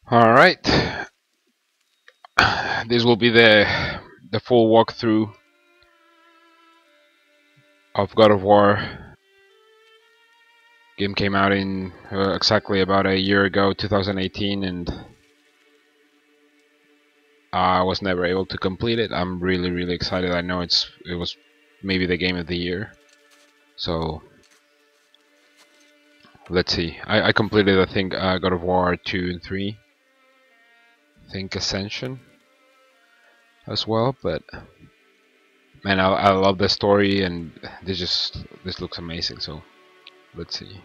All right, this will be the full walkthrough of God of War. Game came out in exactly about a year ago, 2018, and I was never able to complete it. I'm really excited. I know it was maybe the game of the year. So let's see. I completed I think God of War 2 and 3. I think Ascension as well, but man, I love the story and this looks amazing. So let's see.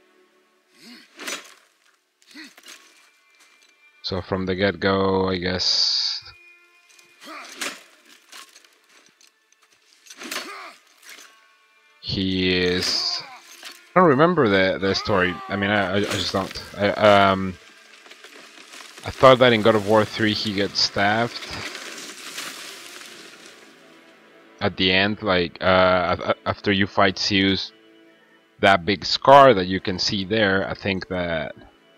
So from the get-go, I guess he is. I don't remember the story. I mean, I just don't. I thought that in God of War 3 he gets stabbed at the end, like after you fight Zeus, that big scar that you can see there. I think that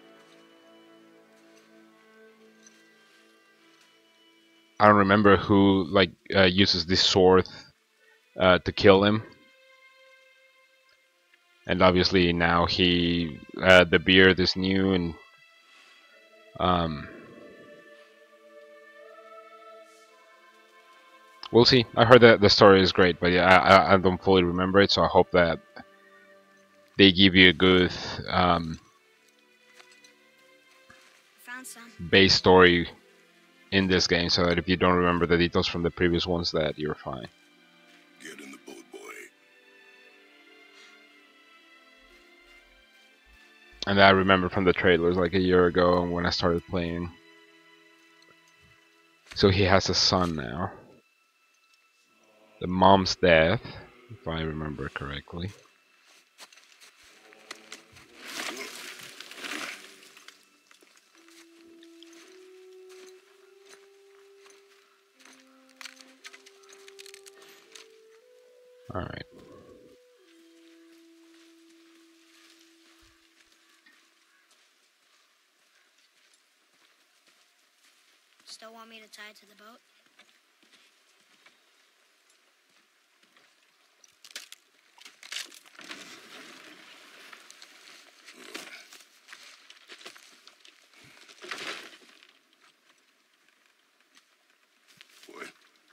I don't remember who like uses this sword to kill him, and obviously now the beard is new and um, we'll see. I heard that the story is great, but yeah, I don't fully remember it, so I hope that they give you a good Found some. base story in this game, so that if you don't remember the details from the previous ones, that you're fine. Get in the boat, boy. And I remember from the trailers like a year ago when I started playing. So he has a son now. The mom's death, if I remember correctly. Alright. Still want me to tie it to the boat? Boy.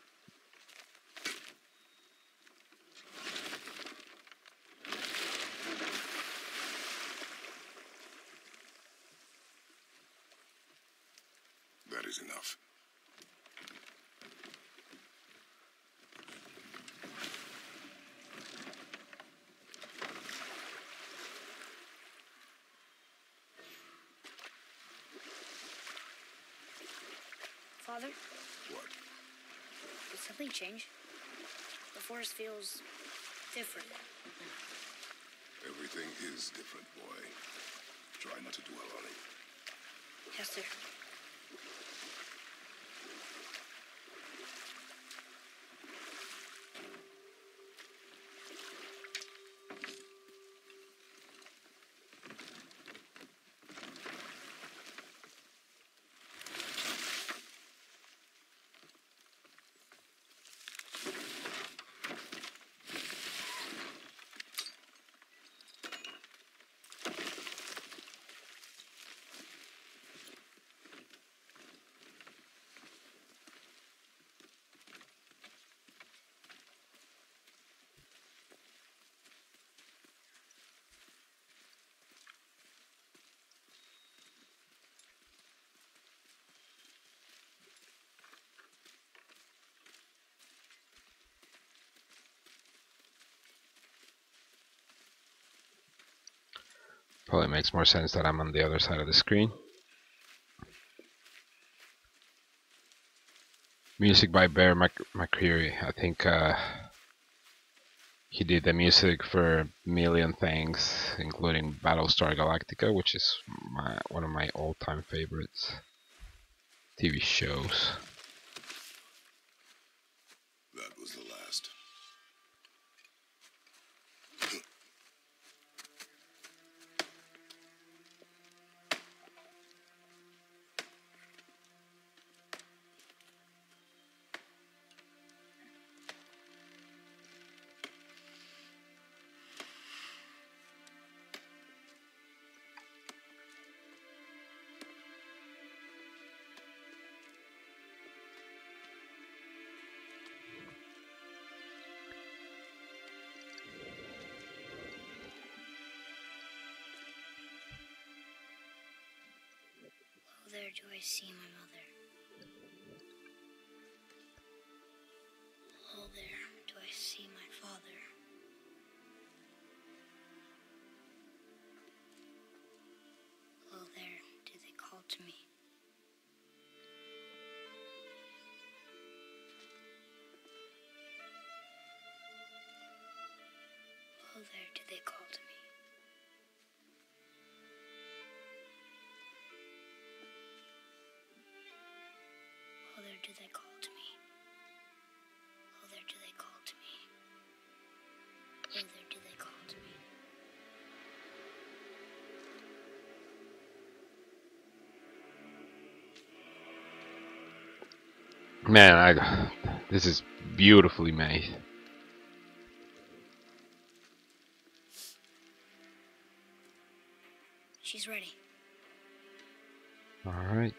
That is enough. Father, What? did something change? The forest feels different. Everything is different, boy. Try not to dwell on it. Yes, sir. Probably makes more sense that I'm on the other side of the screen. Music by Bear McCreary. I think he did the music for a million things, including Battlestar Galactica, which is one of my all-time favorites TV shows. That was the last. there do I see my mother. Oh, there do I see my father. Oh, there do they call to me. Oh, there do they call to me. Oh, there do they call to me. Oh, there do they call to me. Oh, there do they call to me. Man, this is beautifully made. She's ready. All right.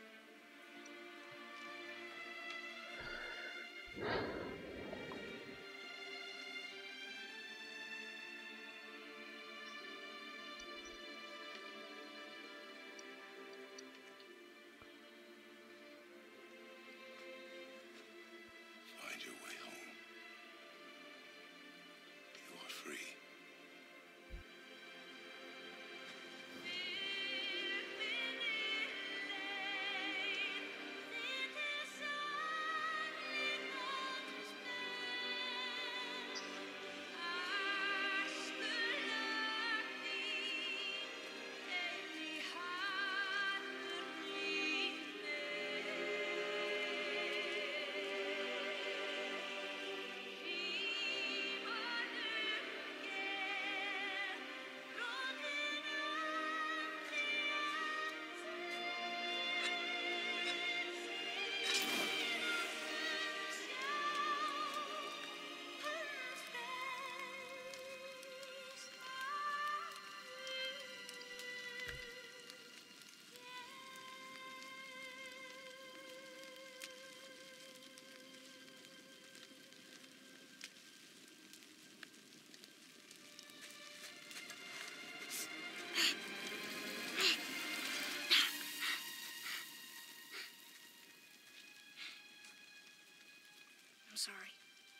Find your way home. You are free. I'm sorry.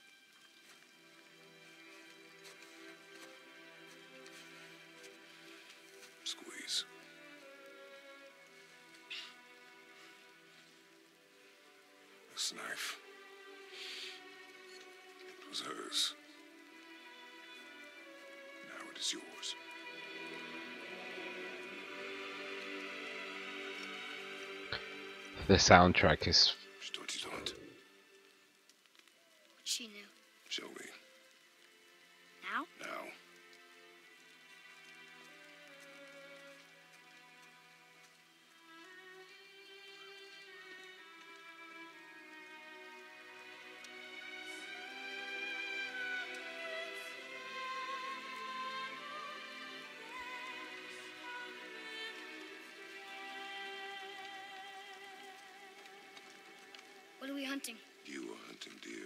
Squeeze. This knife was hers. Now it is yours. The soundtrack is Что делать? She knew. Show me. Now? Now. What are we hunting? You are hunting deer.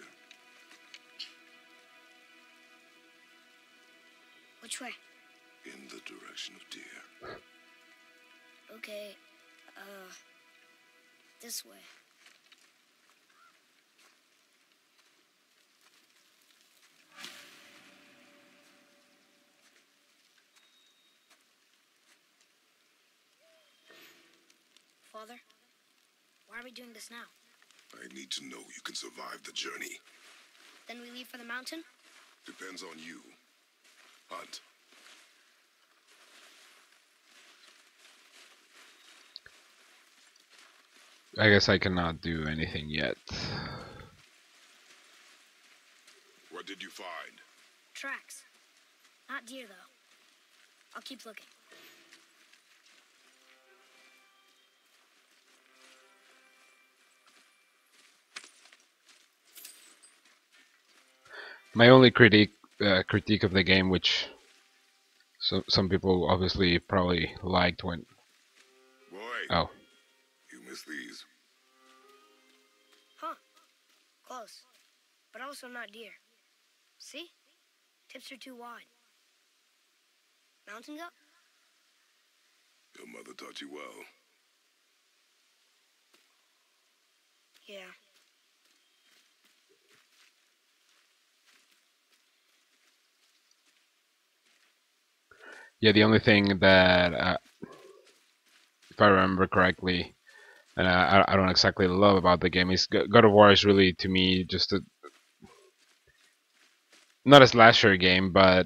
Which way? In the direction of deer. Okay, this way. Father, why are we doing this now? I need to know you can survive the journey. Then we leave for the mountain? Depends on you. Hunt. I guess I cannot do anything yet. What did you find? Tracks. Not deer, though. I'll keep looking. My only critique of the game, which some people obviously probably liked when. Boy, Oh, you missed these. Huh. Close. But also not deer. See? Tips are too wide. Mountain goat? Your mother taught you well. Yeah. Yeah, the only thing that, if I remember correctly, and I don't exactly love about the game is God of War is really to me just not a slasher game, but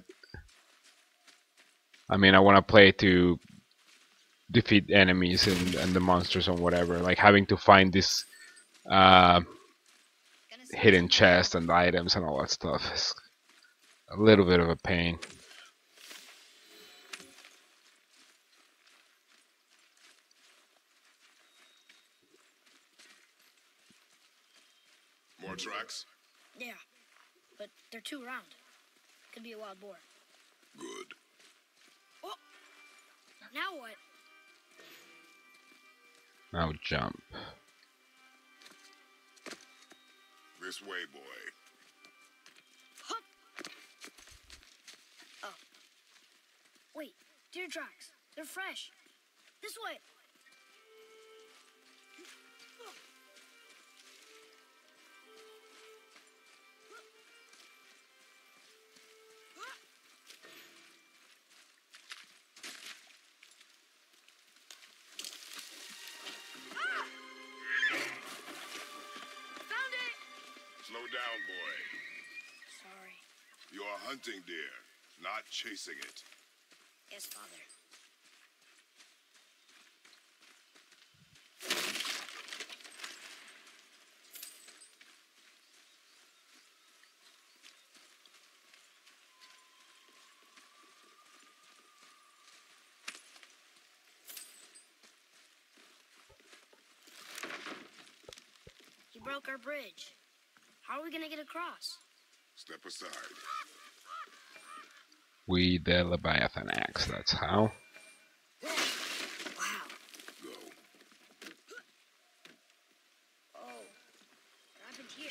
I mean I want to play to defeat enemies and the monsters and whatever. Like having to find this uh, hidden chest and items and all that stuff is a little bit of a pain. More tracks? Yeah. But they're too round. Could be a wild boar. Good. Oh! Now what? Now jump. This way, boy. Hup! Oh. Wait, deer tracks. They're fresh. This way. Found it! Slow down, boy. Sorry. You are hunting deer, not chasing it. Yes, Father. He broke our bridge. How are we gonna get across? Step aside. We the Leviathan axe. That's how. Wow. Go. Oh. What happened here?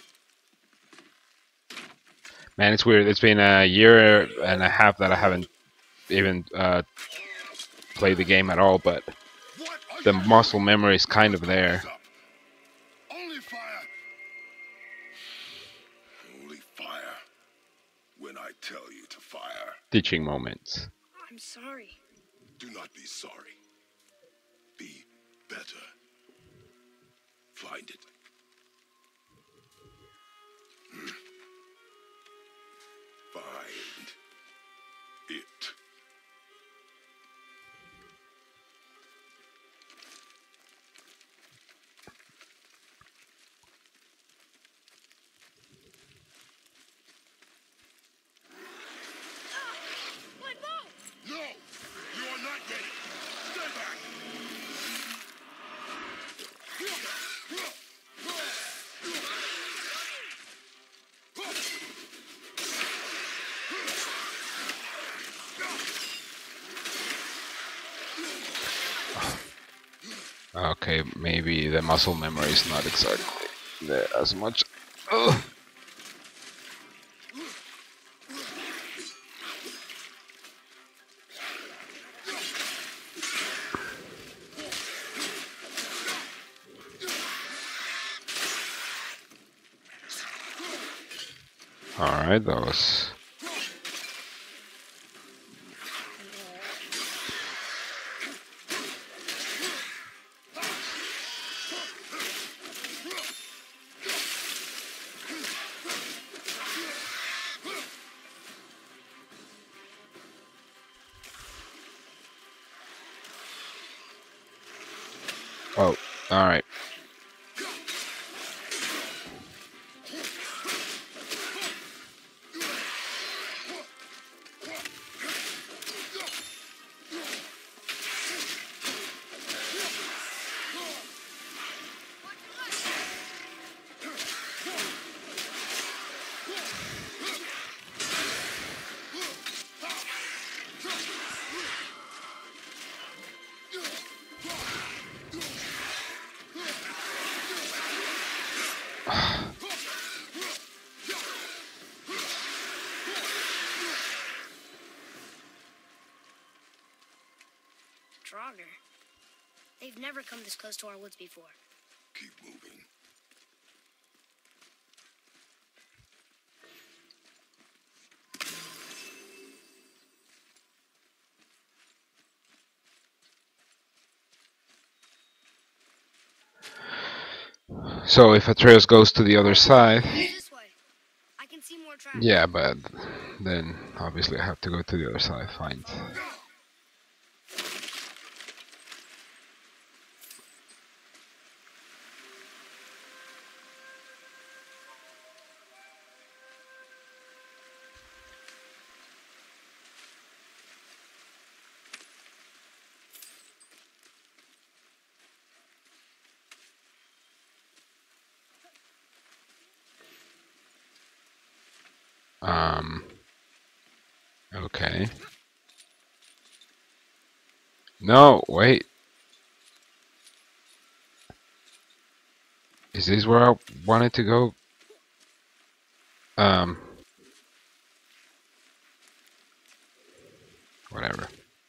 Man, it's weird. It's been a year and a half that I haven't even played the game at all, but What are the you muscle doing? memory is kind of there. Only fire. Only fire. When I tell you to fire, Teaching moments. I'm sorry. do not be sorry. Be better. Find it. Find it. My bow! No! You are not ready! Stay back! Okay, maybe the muscle memory is not exactly there as much. Ugh. Alright, that was... Oh, alright. Draugr. They've never come this close to our woods before. Keep moving. So if Atreus goes to the other side, This way. I can see more tracks. yeah, but then obviously I have to go to the other side, find. Okay. No, wait. Is this where I wanted to go? Whatever.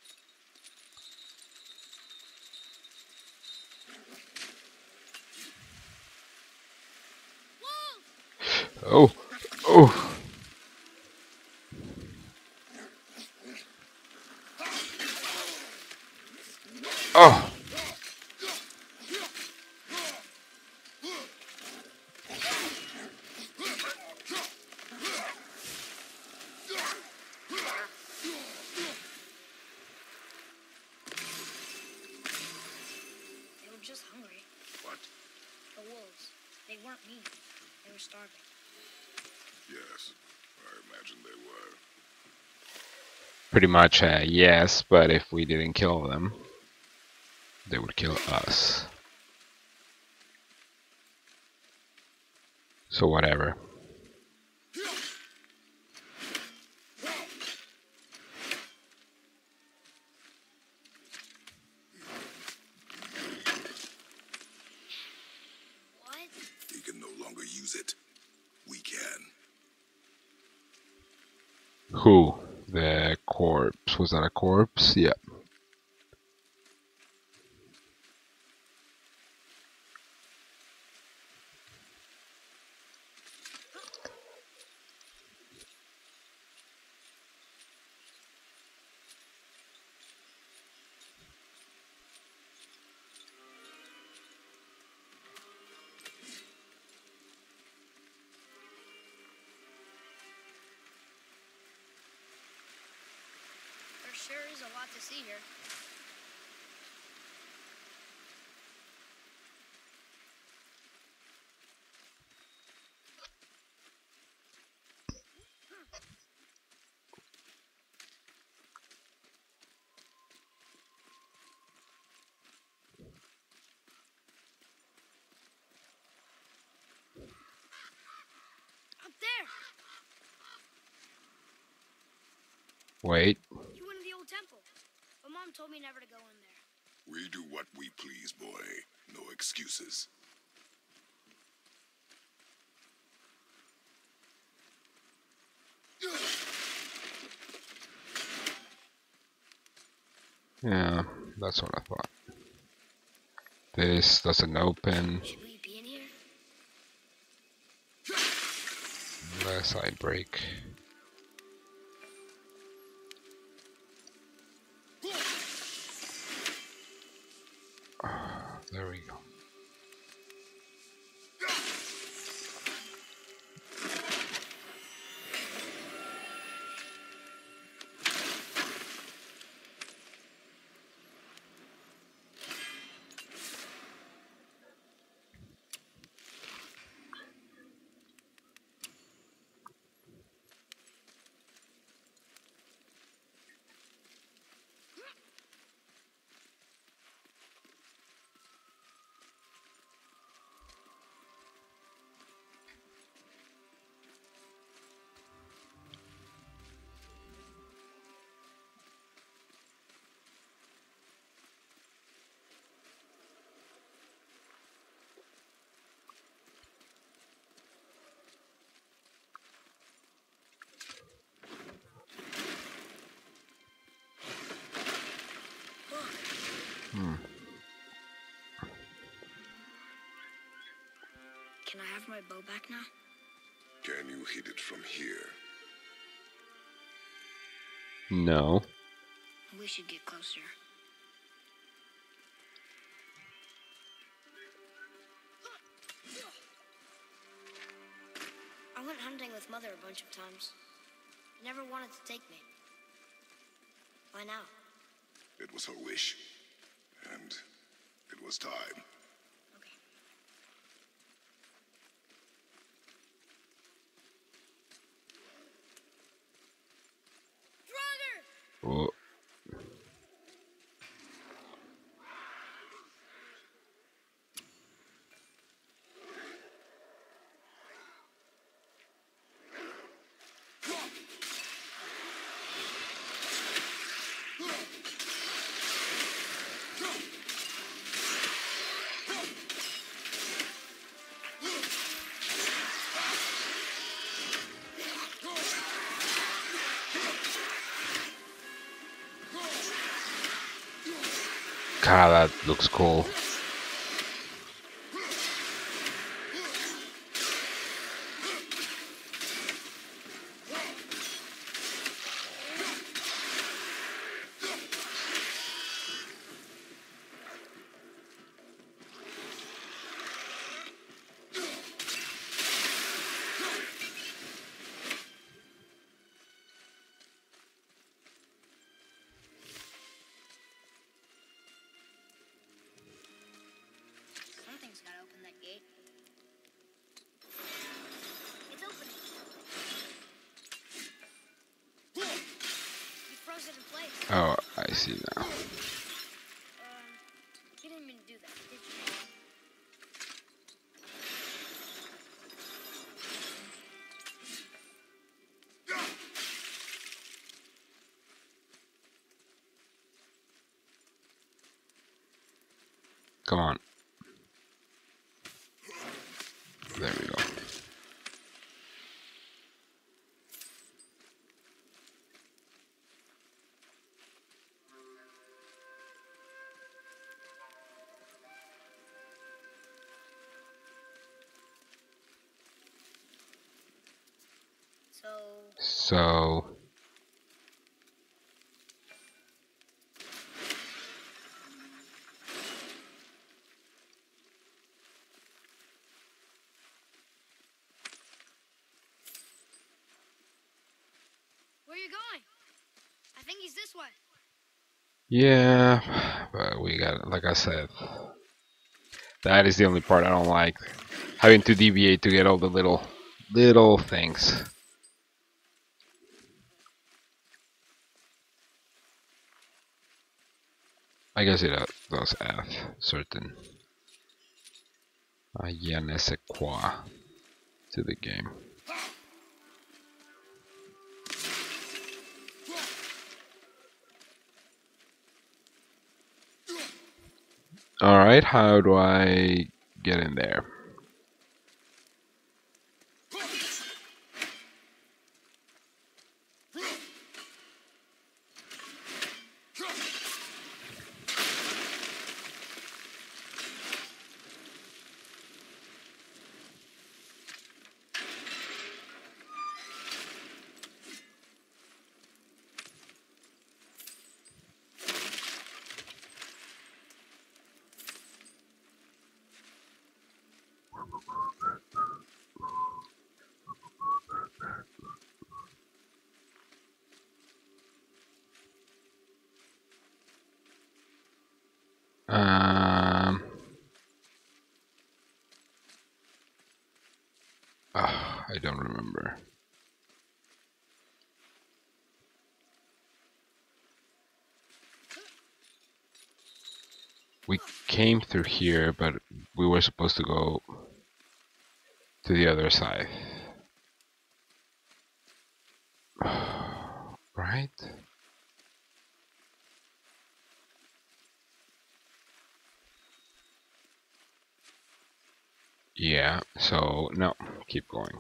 Oh, oh. Oh. They were just hungry. What? The wolves. They weren't mean. They were starving. Yes, I imagine they were. Pretty much, yes, but if we didn't kill them, they would kill us. So whatever. What? He can no longer use it. We can. Who? The corpse. Was that a corpse? Yeah. There sure is a lot to see here. Up there! Wait. You went to the old temple. But Mom told me never to go in there. We do what we please, boy. No excuses. Yeah, that's what I thought. This doesn't open. Should we be in here? Unless I break. There we go. Can I have my bow back now? Can you hit it from here? No. We should get closer. went hunting with Mother a bunch of times. She never wanted to take me. Why now? It was her wish. And it was time. Okay. Draugr! Oh. God, that looks cool. Something's gotta open that gate. It's opening. You froze it in place. Oh, I see now. You didn't mean to do that, did you? Come on. There we go. So Where are you going? I think he's this way. yeah, but we got, like I said, that is the only part I don't like. Having to deviate to get all the little things. I guess it does add certain je ne sais quoi to the game. Alright, how do I get in there? I don't remember. We came through here, but we were supposed to go to the other side. Right? Yeah, so no, keep going.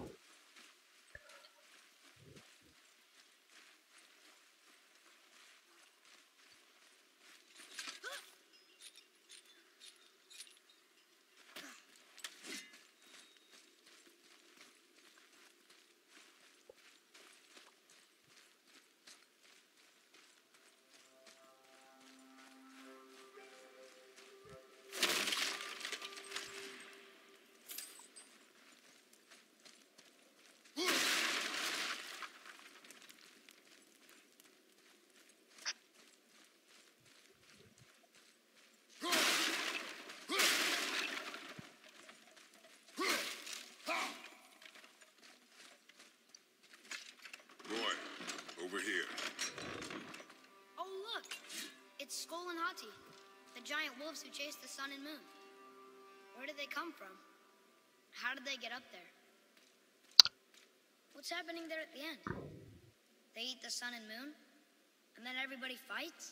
Illuminati, the giant wolves who chase the sun and moon. Where did they come from? How did they get up there? What's happening there at the end? They eat the sun and moon, and then everybody fights?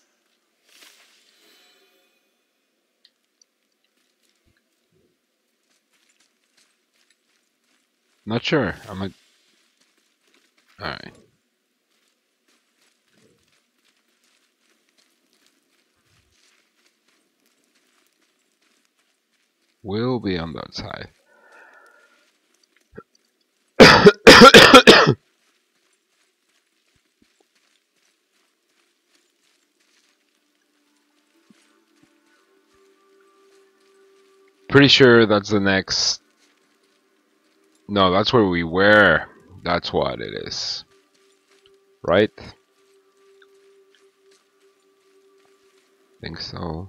Not sure. I'm a. Alright. We'll be on that side. Pretty sure that's the next. No, that's where we were. That's what it is. Right? Think so.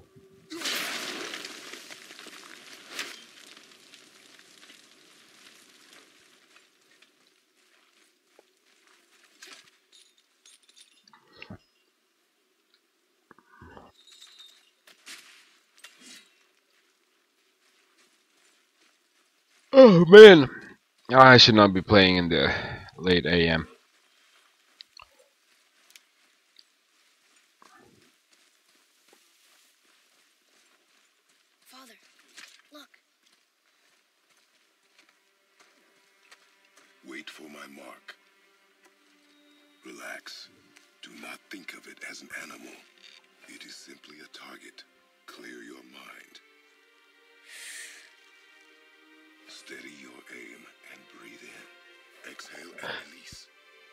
Oh man, I should not be playing in the late AM. Father, look. Wait for my mark. Relax. Do not think of it as an animal. It is simply a target. Clear your mind. Steady your aim and breathe in. Exhale and release.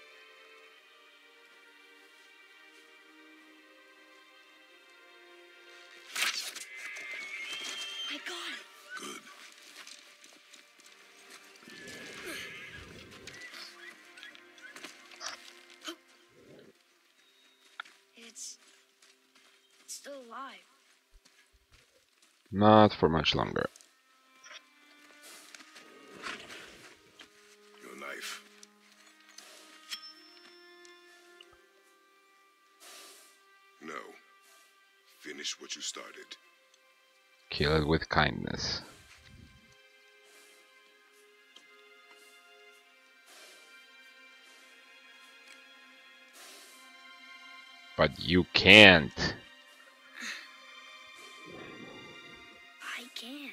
I got it. Good. It's still alive. Not for much longer. Your knife. No. Finish what you started. Kill it with kindness. But you can't. I can't.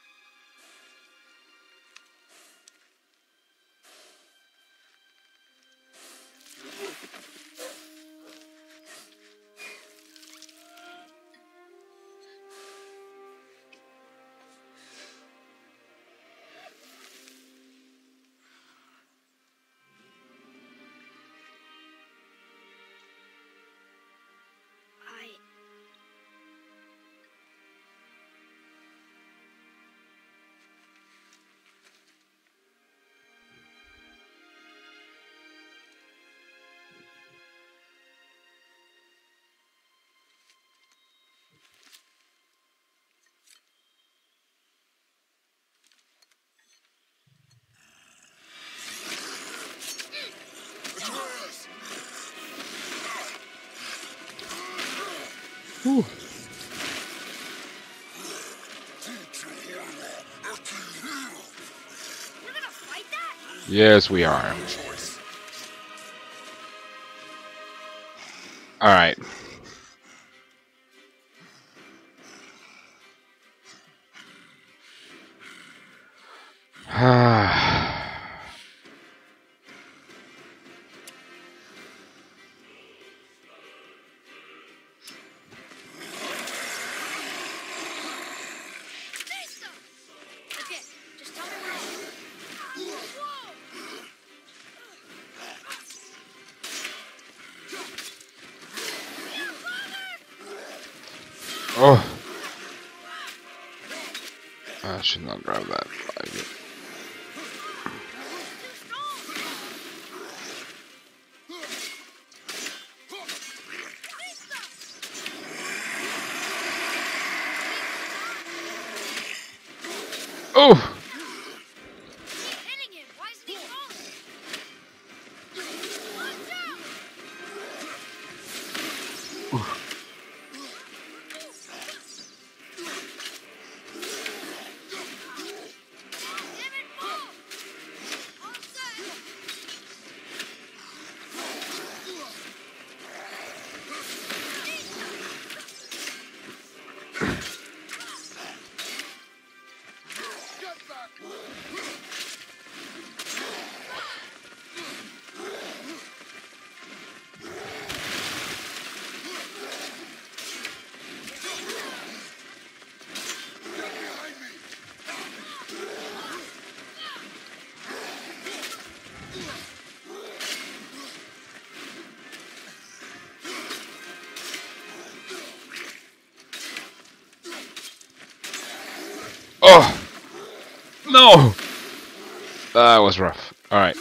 Whew. We're gonna fight that? Yes, we are. Alright. Okay, just tell me where Oh. I should not grab that. Oh! hitting him. Why isn't he falling? Watch out! Oh no! That was rough. All right.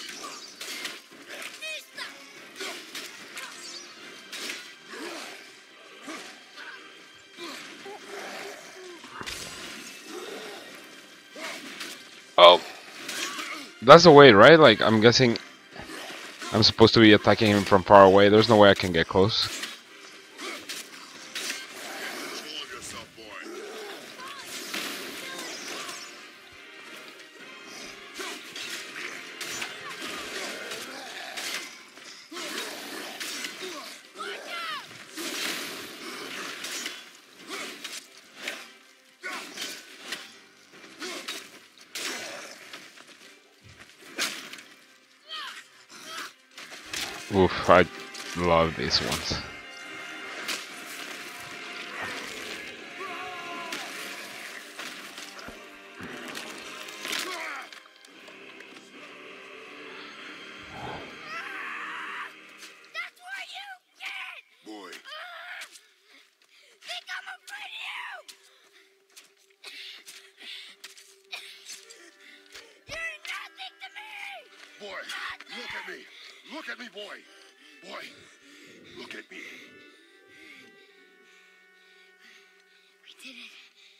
Oh, that's the way, right? Like, I'm guessing I'm supposed to be attacking him from far away. There's no way I can get close. Control yourself, boy. Oof, I love these ones. That's what you get! Boy, Think I'm afraid of you! You're nothing to me! boy, look at me. Look at me, boy. Boy, look at me. We did it.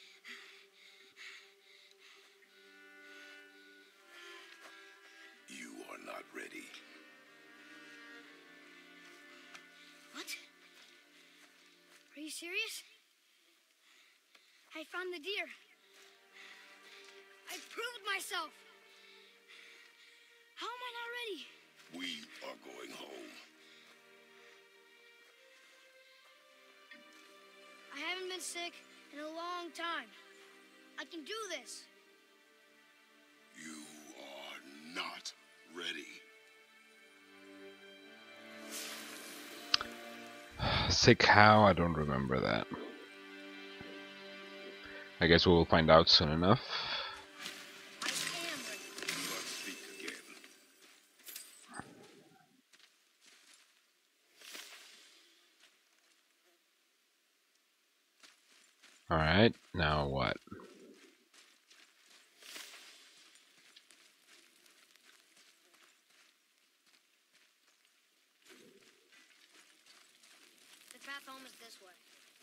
You are not ready. What? Are you serious? I found the deer. I proved myself. How am I not ready? We are going home. I haven't been sick in a long time. I can do this. You are not ready. Sick how? I don't remember that. I guess we will find out soon enough. I am ready. Do not speak again. Alright, now what? The path home is this way.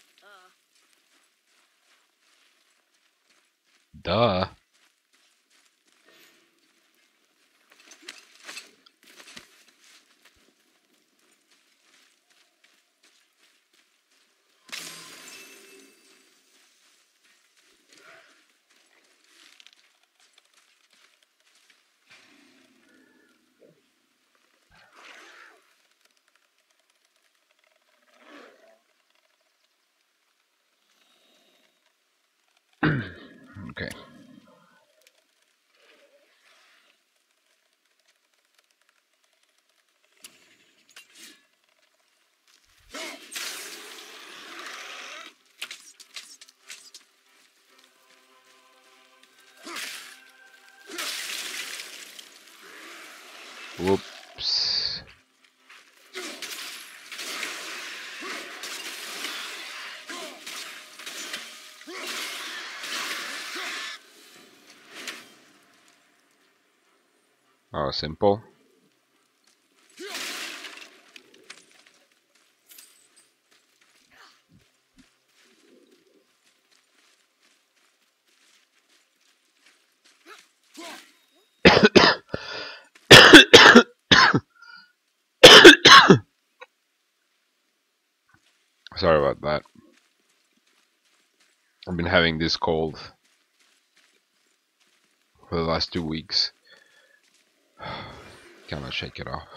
Duh. Okay. Whoops. Oh, simple. Sorry about that. I've been having this cold for the last 2 weeks. Cannot shake it off.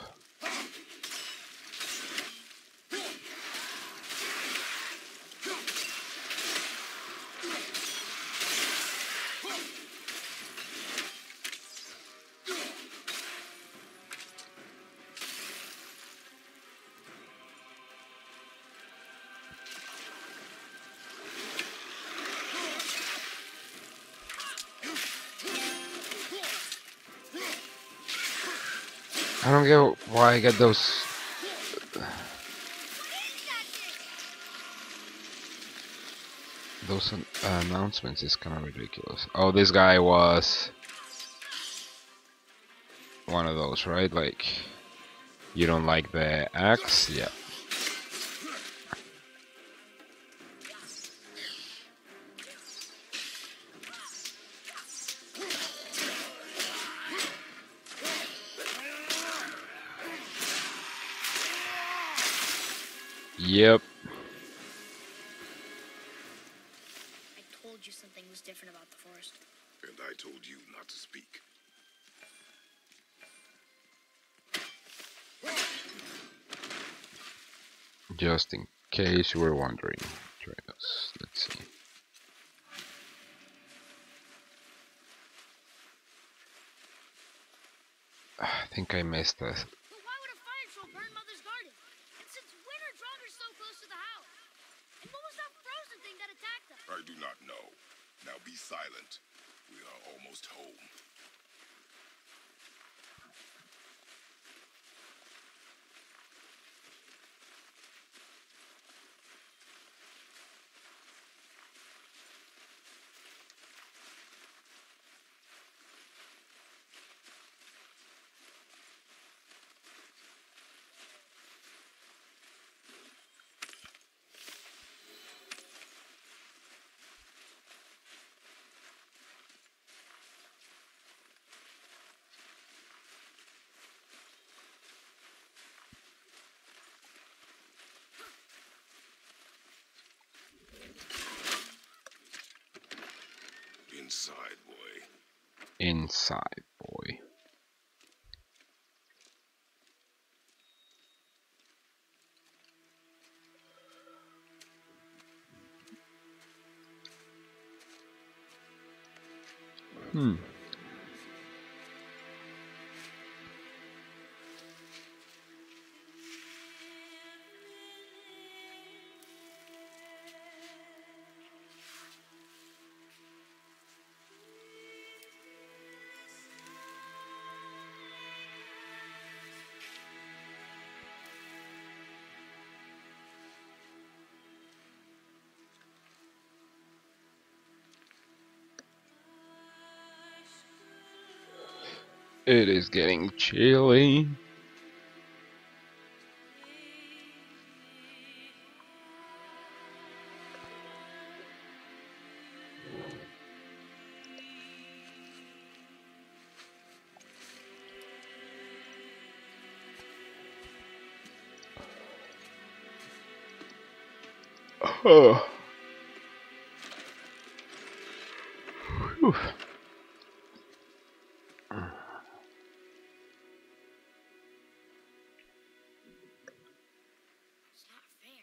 I don't get why I get those. Those announcements is kind of ridiculous. Oh, this guy was one of those, right? Like, you don't like the axe? Yeah. Yep. I told you something was different about the forest. And I told you not to speak. Just in case you were wondering. Let's see. I think I missed this. But why would a fire troll burn Mother's garden? And since when are Draugrs so close to the house? And what was that frozen thing that attacked us? I do not know. Now be silent. We are almost home. Inside, boy. Inside, boy. It is getting chilly. Oh. Whew. It's not fair.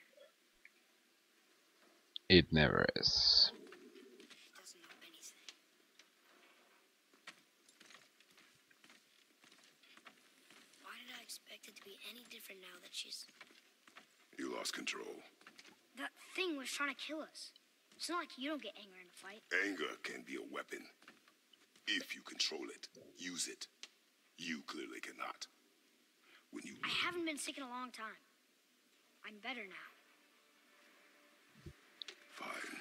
It never is. It doesn't know anything. Why did I expect it to be any different now that she's... You lost control. That thing was trying to kill us. It's not like you don't get angry in a fight. Anger can be a weapon. If you control it, use it. You clearly cannot. When you... I haven't been sick in a long time. I'm better now. Fine.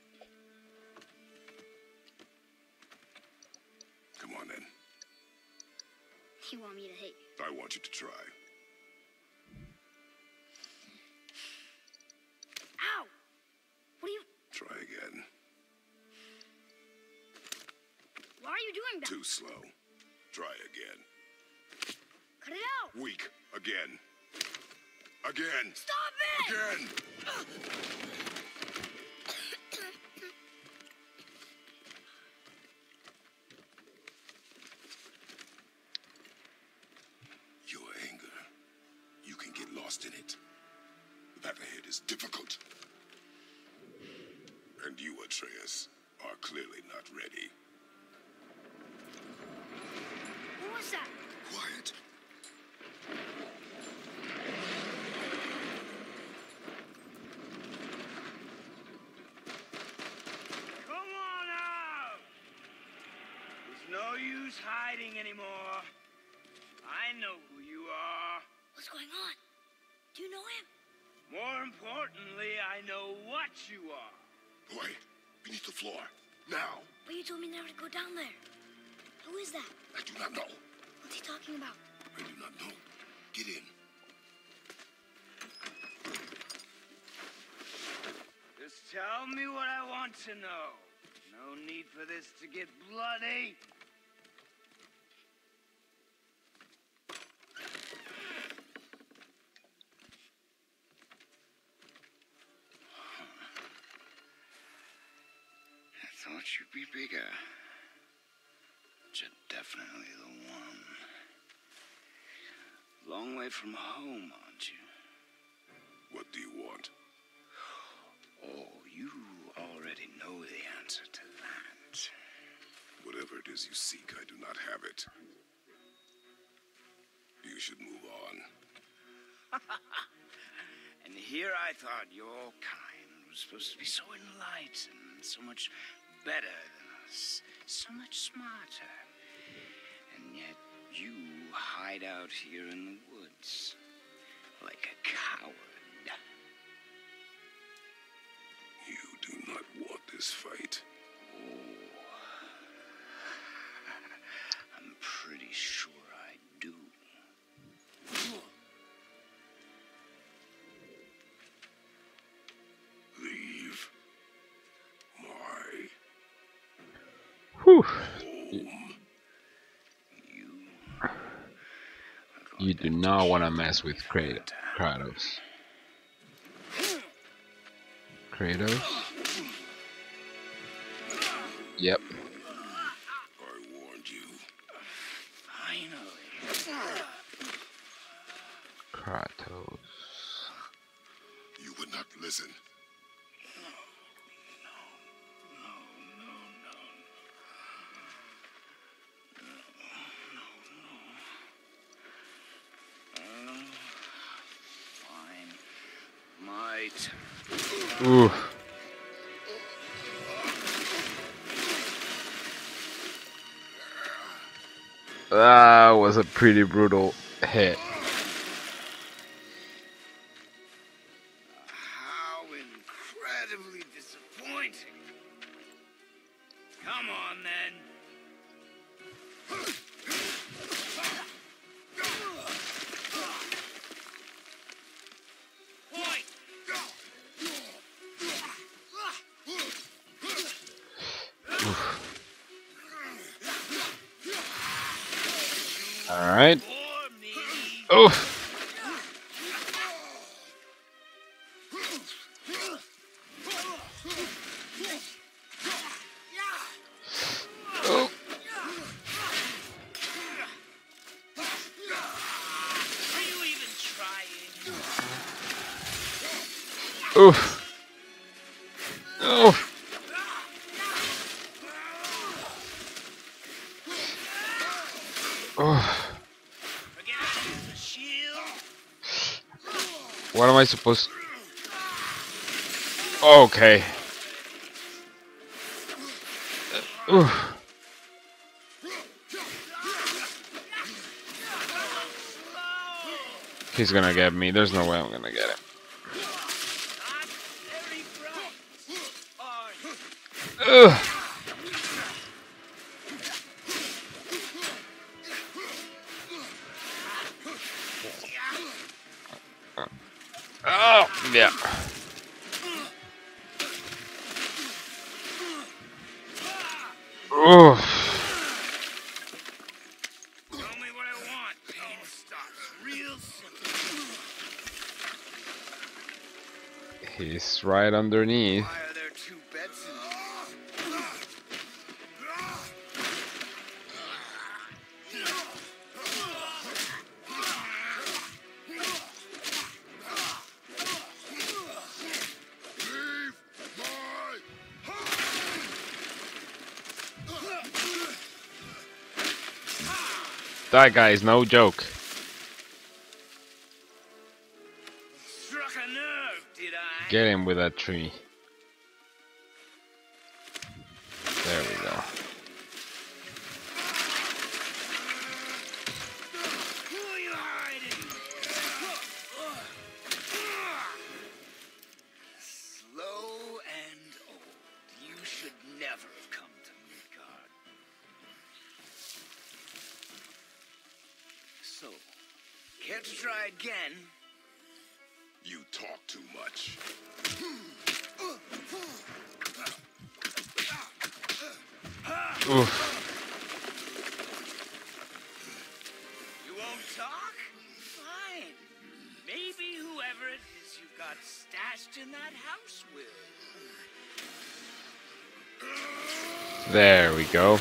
Come on then. You want me to hit you? I want you to try. Ow! What are you... Try again. Why are you doing that? Too slow. Try again. Cut it out! Weak. Again. Again. Stop it! Again. Your anger. You can get lost in it. The path ahead is difficult. And you, Atreus, are clearly not ready. What was that? Quiet. Come on out! There's no use hiding anymore. I know who you are. What's going on? Do you know him? More importantly, I know what you are. Boy, beneath the floor. Now. But you told me never to go down there. Who is that? I do not know. What's he talking about? I do not know. Get in. Just tell me what I want to know. No need for this to get bloody. I thought you'd be bigger. But you're definitely the one. Long way from home, aren't you? What do you want? Oh, you already know the answer to that. Whatever it is you seek, I do not have it. You should move on. And here I thought your kind was supposed to be so enlightened, so much better than us, so much smarter. And yet you hide out here in the woods like a coward. You do not want this fight. Oh, I'm pretty sure I do. Leave my Whew. home. You do not want to mess with Kratos. Kratos? Yep. I warned you. Finally. Kratos. You would not listen. Fine. Might. Ooh. That was a pretty brutal hit. How incredibly disappointing. Come on, then. Point. All right. For me. Oh. Oh. Are you even trying? Oh. Oh. Oh. Forget to use the shield. What am I supposed? Okay. Ooh. He's gonna get me. There's no way I'm gonna get him. Not very bright. Are you? Ugh. Oh, yeah. Oh. Tell me what I want. Pain stops real simple. He's right underneath. Why are there two beds in here? Leave my That guy is no joke. Struck a nerve, did I? Get him with that tree. There we go. Who are you hiding? Slow and old. Care to try again? You talk too much. Oof. You won't talk? Fine. Maybe whoever it is you got stashed in that house will. There we go.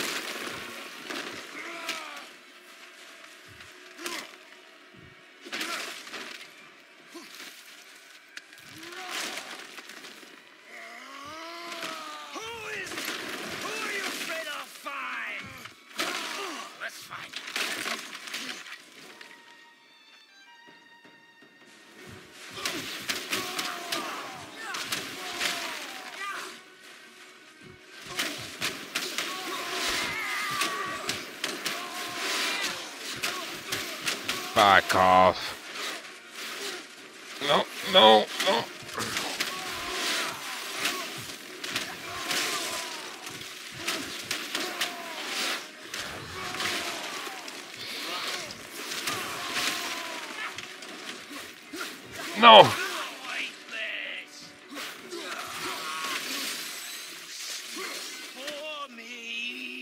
Who are you afraid I'll find? Let's find out. Back off. No, no, no. No. Pointless. For me.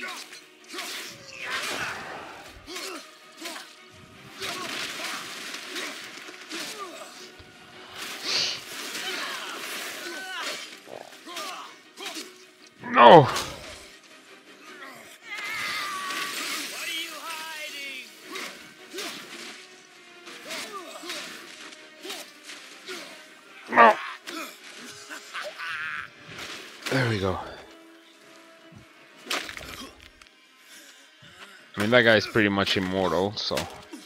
No. What are you hiding? No. There we go. I mean, that guy's pretty much immortal, so.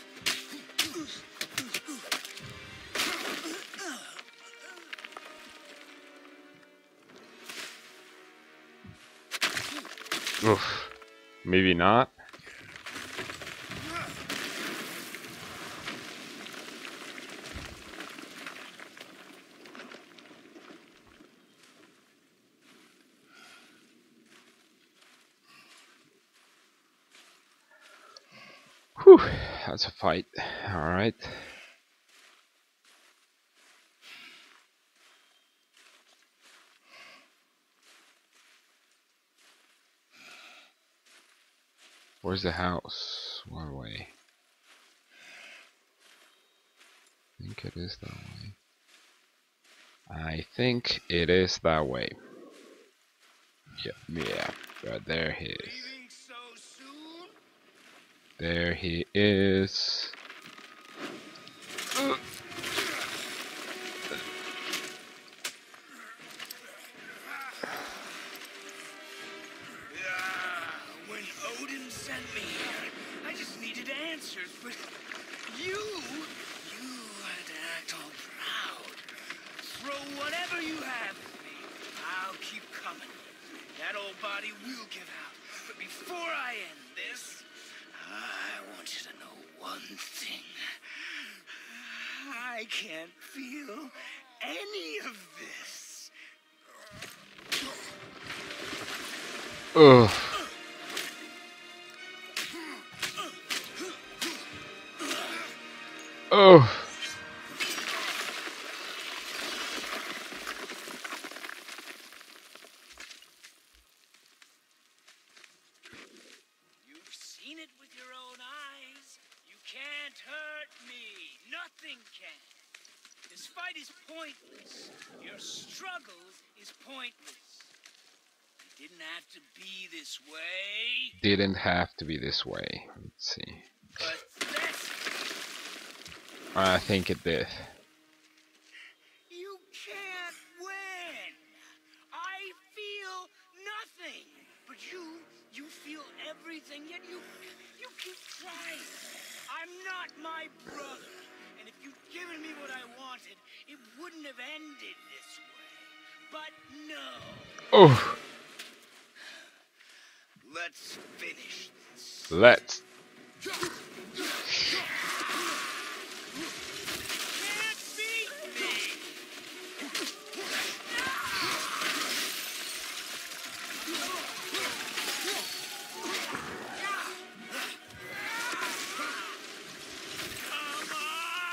Oof. Maybe not. Whew, that's a fight. Alright. Where's the house? One way. I think it is that way. I think it is that way. Yeah, right there he is. Leaving so soon? There he is. When Odin sent me here, I just needed answers, but you had to act all proud. Throw whatever you have at me. I'll keep coming. That old body will give out. But before I end this, I want you to know one thing. I can't feel any of this. Ugh. Oh. You've seen it with your own eyes. You can't hurt me. Nothing can. This fight is pointless. Your struggle is pointless. It didn't have to be this way. Didn't have to be this way. Let's see. But that's I think it did. You can't win. I feel nothing. But you feel everything, yet you keep trying. I'm not my brother. And if you'd given me what I wanted, it wouldn't have ended this way. But no. Oh. Let's finish this. Let's. Can't beat me. Come on!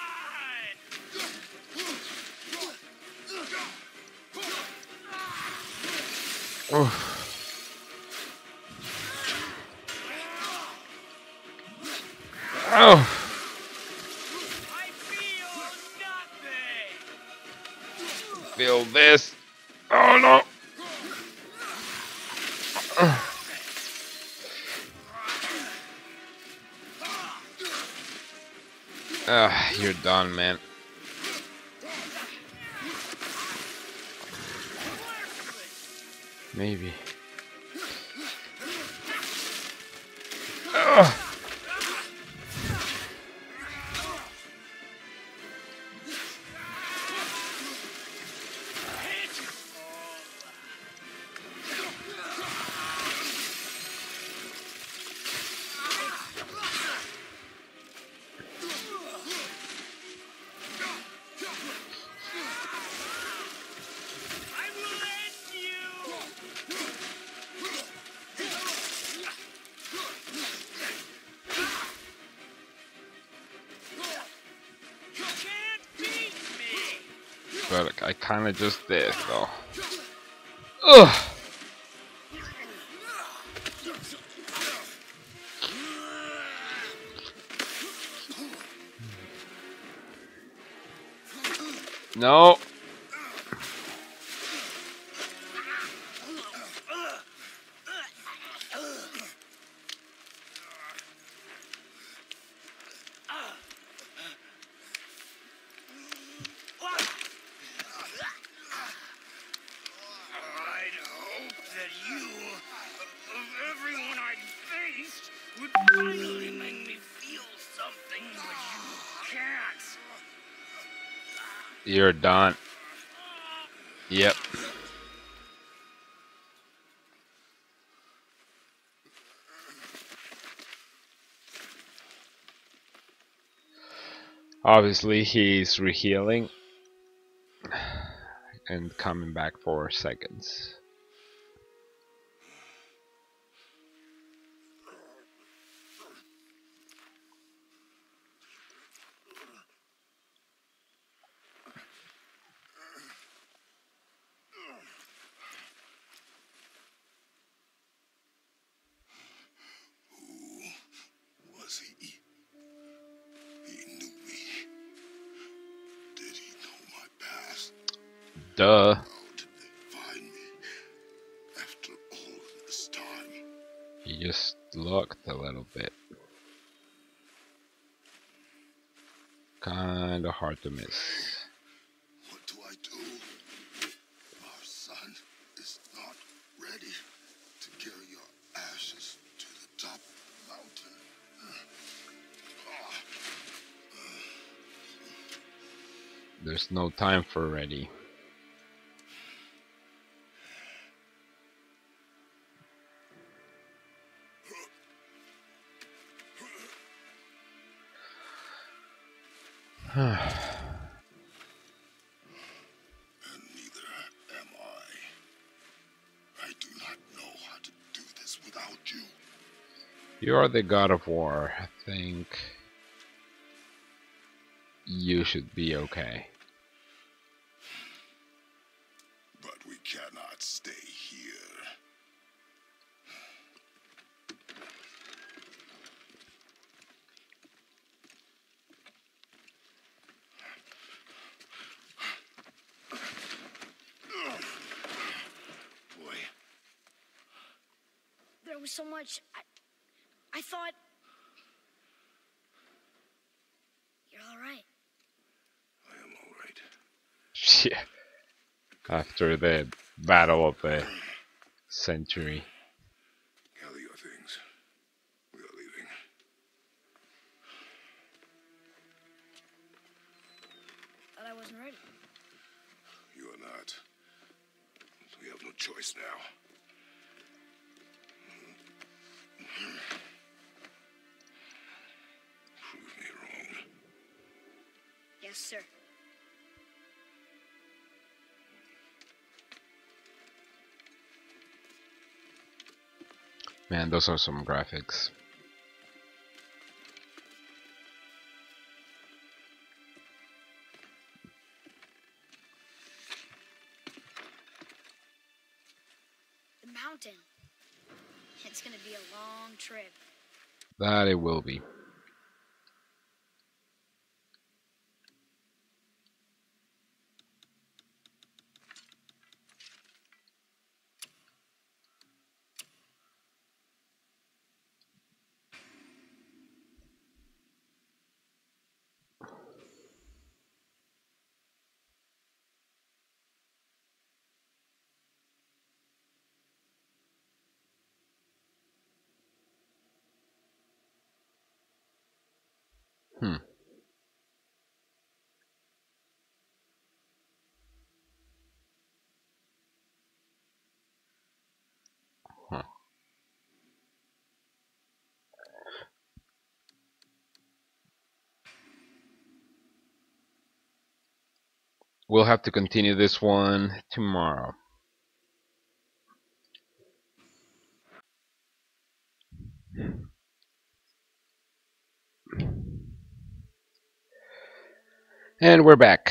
Oh. Oh. I feel nothing. Feel this. Oh no. You're done, man. Maybe. Ugh. I will end you. You can't beat me. But I kind of just did, though. Ugh. No. I'd hope that you, of everyone I'd faced, would finally make me feel something, but you can't. You're done. Yep. Obviously, he's rehealing and coming back for seconds. Was he? He knew me. Did he know my past? Duh. How did they find me after all this time? He just looked a little bit. Kinda hard to miss. What do I do? Our son is not ready to carry your ashes to the top mountain. There's no time for ready. And neither am I. I do not know how to do this without you. You are the god of war. I think you should be okay. But we cannot stay here. Boy, There was so much. I thought. You're all right. I am all right. Yeah. After the battle of the century. Gather your things. We are leaving. Thought I wasn't ready. You are not. We have no choice now. Prove me wrong. Yes, sir. Man, those are some graphics. mountain. It's gonna be a long trip. That it will be. Hmm. Huh. We'll have to continue this one tomorrow. And we're back.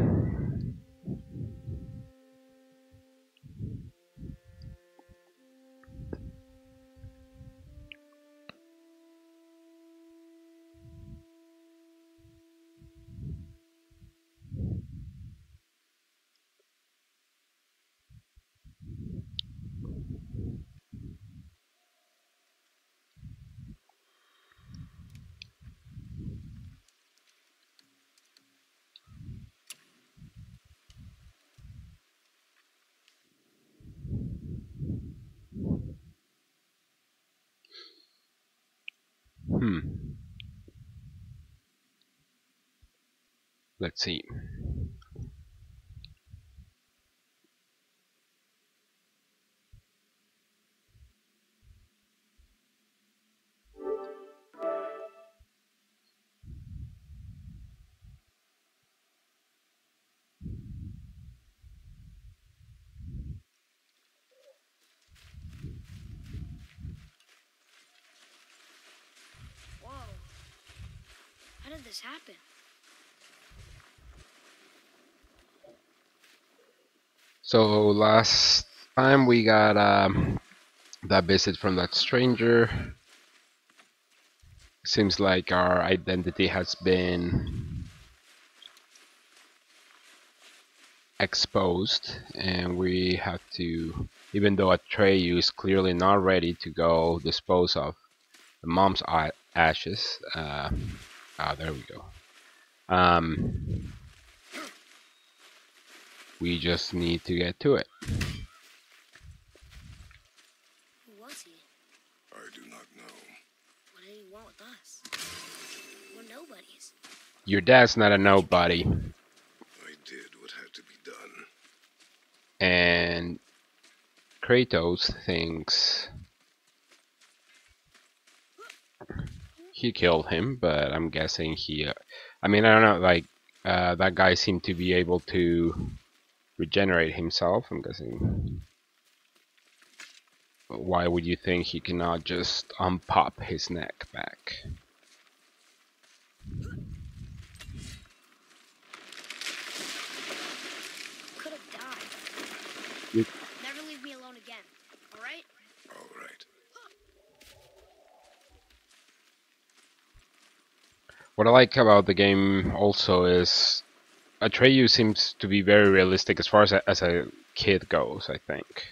Hmm. Let's see. Whoa. How did this happen? So last time we got that visit from that stranger. Seems like our identity has been exposed, and we have to, even though Atreyu is clearly not ready to go dispose of the mom's ashes. There we go. We just need to get to it. Who was he? I do not know. What did he want with us? We're nobodies. Your dad's not a nobody, I did what had to be done. and Kratos thinks he killed him, but I'm guessing he. I mean, I don't know. Like that guy seemed to be able to regenerate himself. I'm guessing. Why would you think he cannot just unpop his neck back? Could have died. You- Never leave me alone again. All right? All right. What I like about the game also is Atreyu seems to be very realistic as far as a kid goes, I think.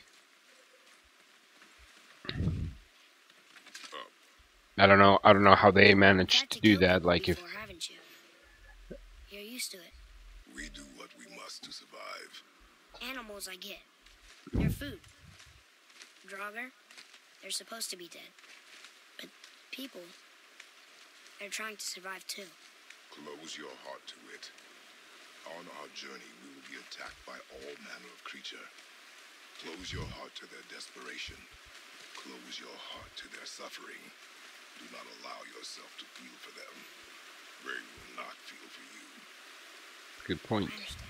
I don't know how they managed to do that. Like if before, haven't you? You're used to it. We do what we must to survive. Animals, I get. They're food. Draugr, they're supposed to be dead. But people, they're trying to survive too. Close your heart to it. On our journey, we will be attacked by all manner of creature. Close your heart to their desperation. Close your heart to their suffering. Do not allow yourself to feel for them. They will not feel for you. good point. I understand.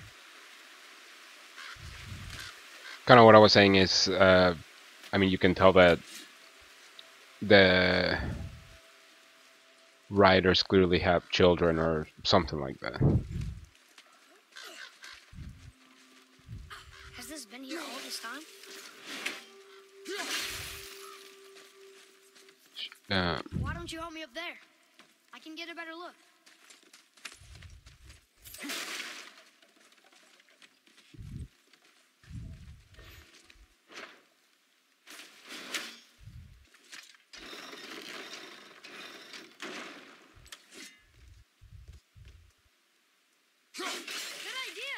Kind of what I was saying is, I mean, you can tell that the writers clearly have children or something like that. Has this been here all this time? Why don't you help me up there? I can get a better look. Good idea.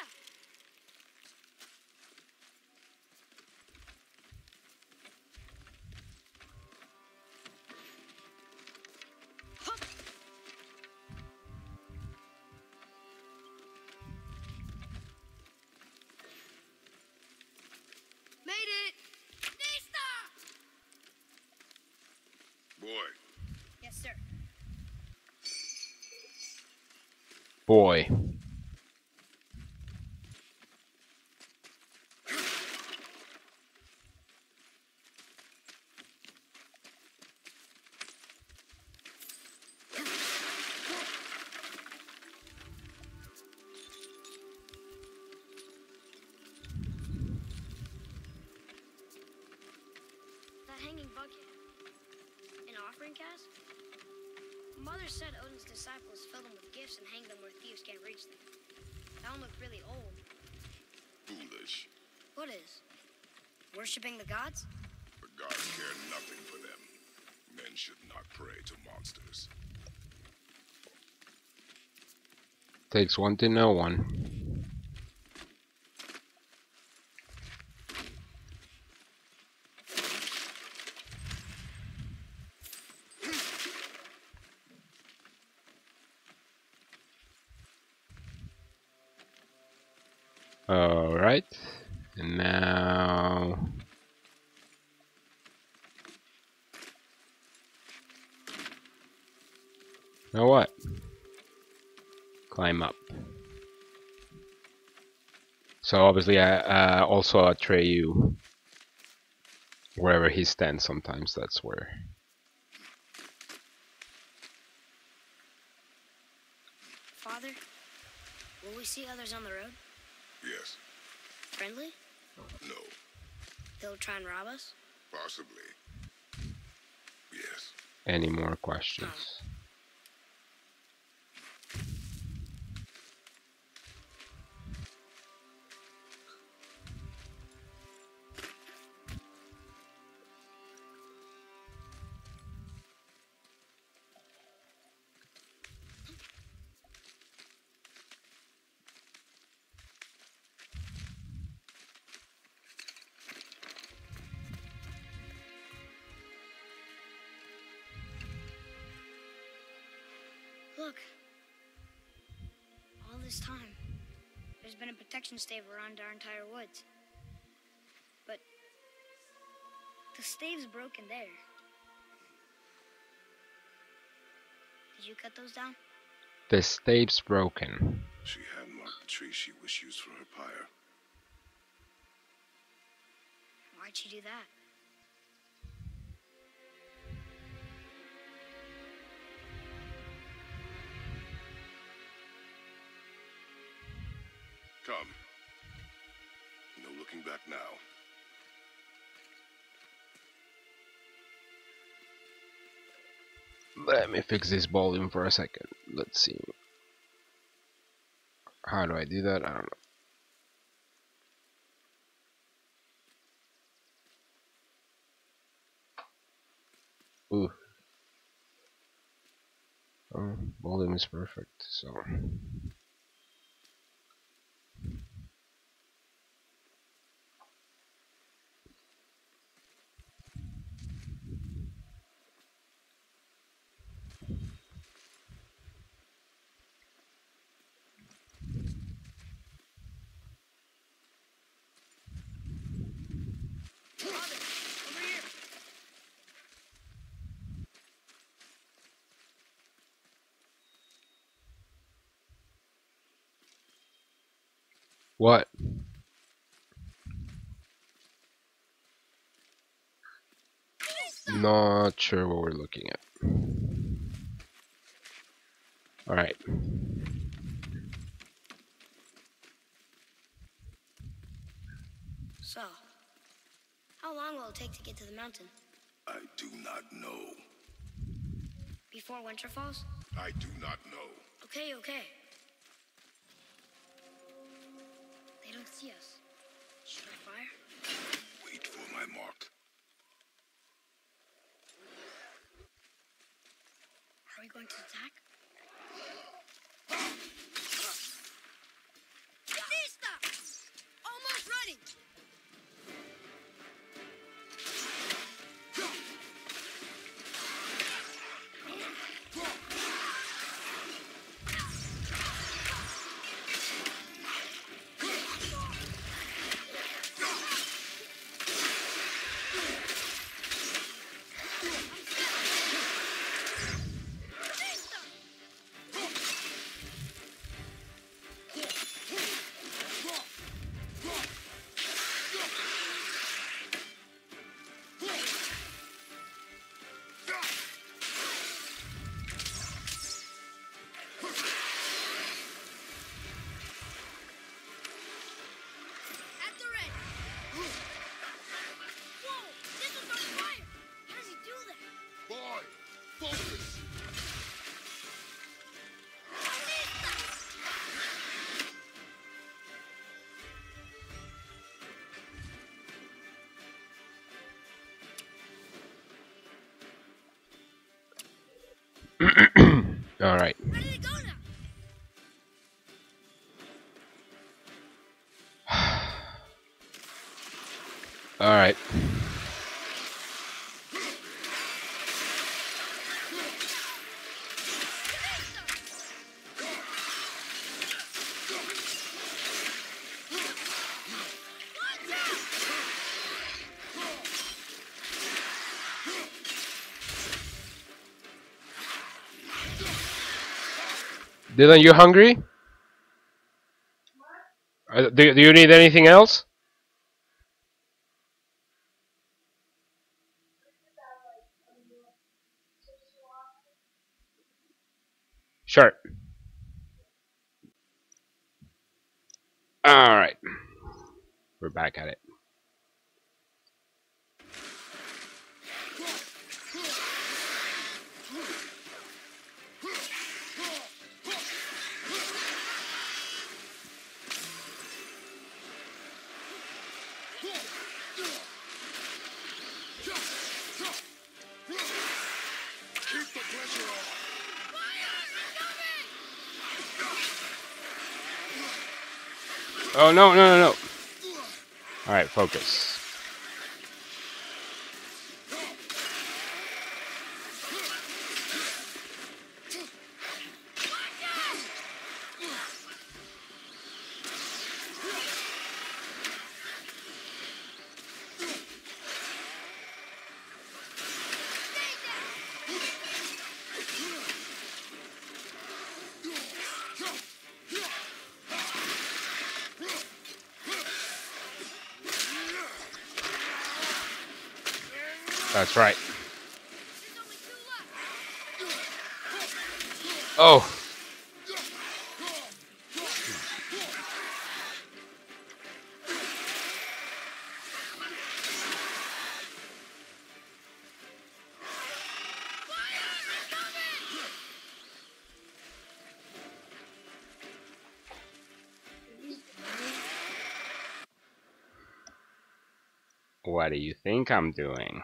Hup. Made it. Nista! Boy, Yes, sir. Boy. That hanging bucket. An offering cast? Mother said Odin's disciples fill them with gifts and hang them where thieves can't reach them. That one looked really old. foolish. What is? Worshipping the gods? The gods care nothing for them. Men should not pray to monsters. Takes one to know one. Alright. And now... Now what? Climb up. So obviously I also Atreyu, wherever he stands sometimes, that's where. Father, will we see others on the road? Yes. Friendly? No. They'll try and rob us? Possibly. Yes. Any more questions? Look. All this time, there's been a protection stave around our entire woods. But the stave's broken there. Did you cut those down? The stave's broken. She had marked the tree she wished used for her pyre. Why'd she do that? Come. No looking back now. Let me fix this volume for a second. Let's see. How do I do that? I don't know. Ooh. Oh, volume is perfect, so. Father, over here. What? Not sure what we're looking at. Alright. So, How long will it take to get to the mountain? I do not know. Before winter falls? I do not know. Okay, okay. They don't see us. Should I fire? Wait for my mark. Are we going to attack? Batista! Almost ready! All right. Ready to go now. All right. Dylan, you hungry? Do you need anything else? Sure. All right. We're back at it. Keep the pressure on. Oh, no, no, no, no. All right, focus. That's right. Oh. What do you think I'm doing?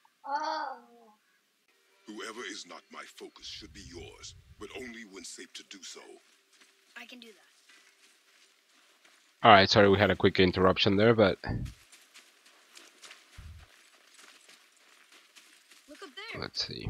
Whoever is not my focus should be yours, but only when safe to do so. I can do that. All right, sorry we had a quick interruption there, but Look up there. let's see.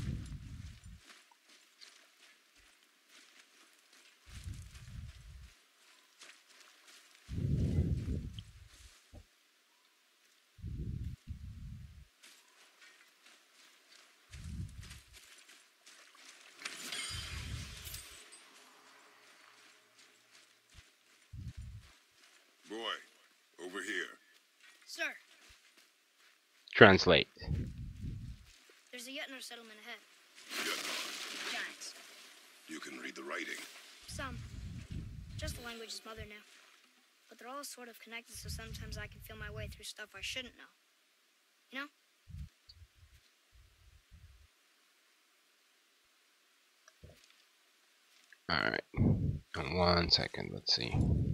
Boy, over here. Sir, Translate. there's a Yetner settlement ahead. Yetnar, Giants. you can read the writing. Some. Just the language is mother now. But they're all sort of connected, so sometimes I can feel my way through stuff I shouldn't know. You know? Alright. 1 second, let's see.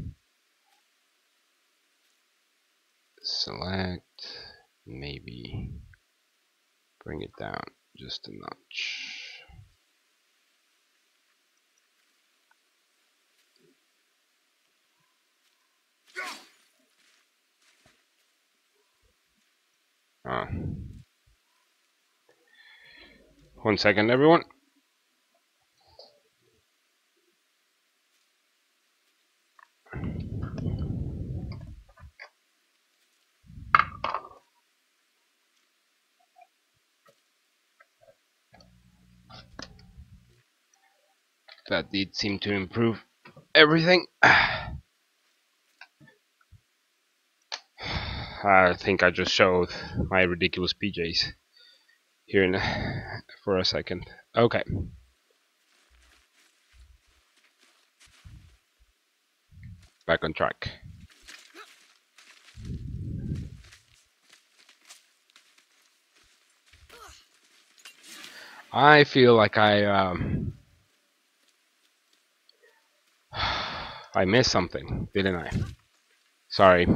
Select, maybe bring it down just a notch. Oh. 1 second, everyone. That did seem to improve everything. I think I just showed my ridiculous PJs here for a second. Okay. Back on track. I feel like I missed something, didn't I? Sorry.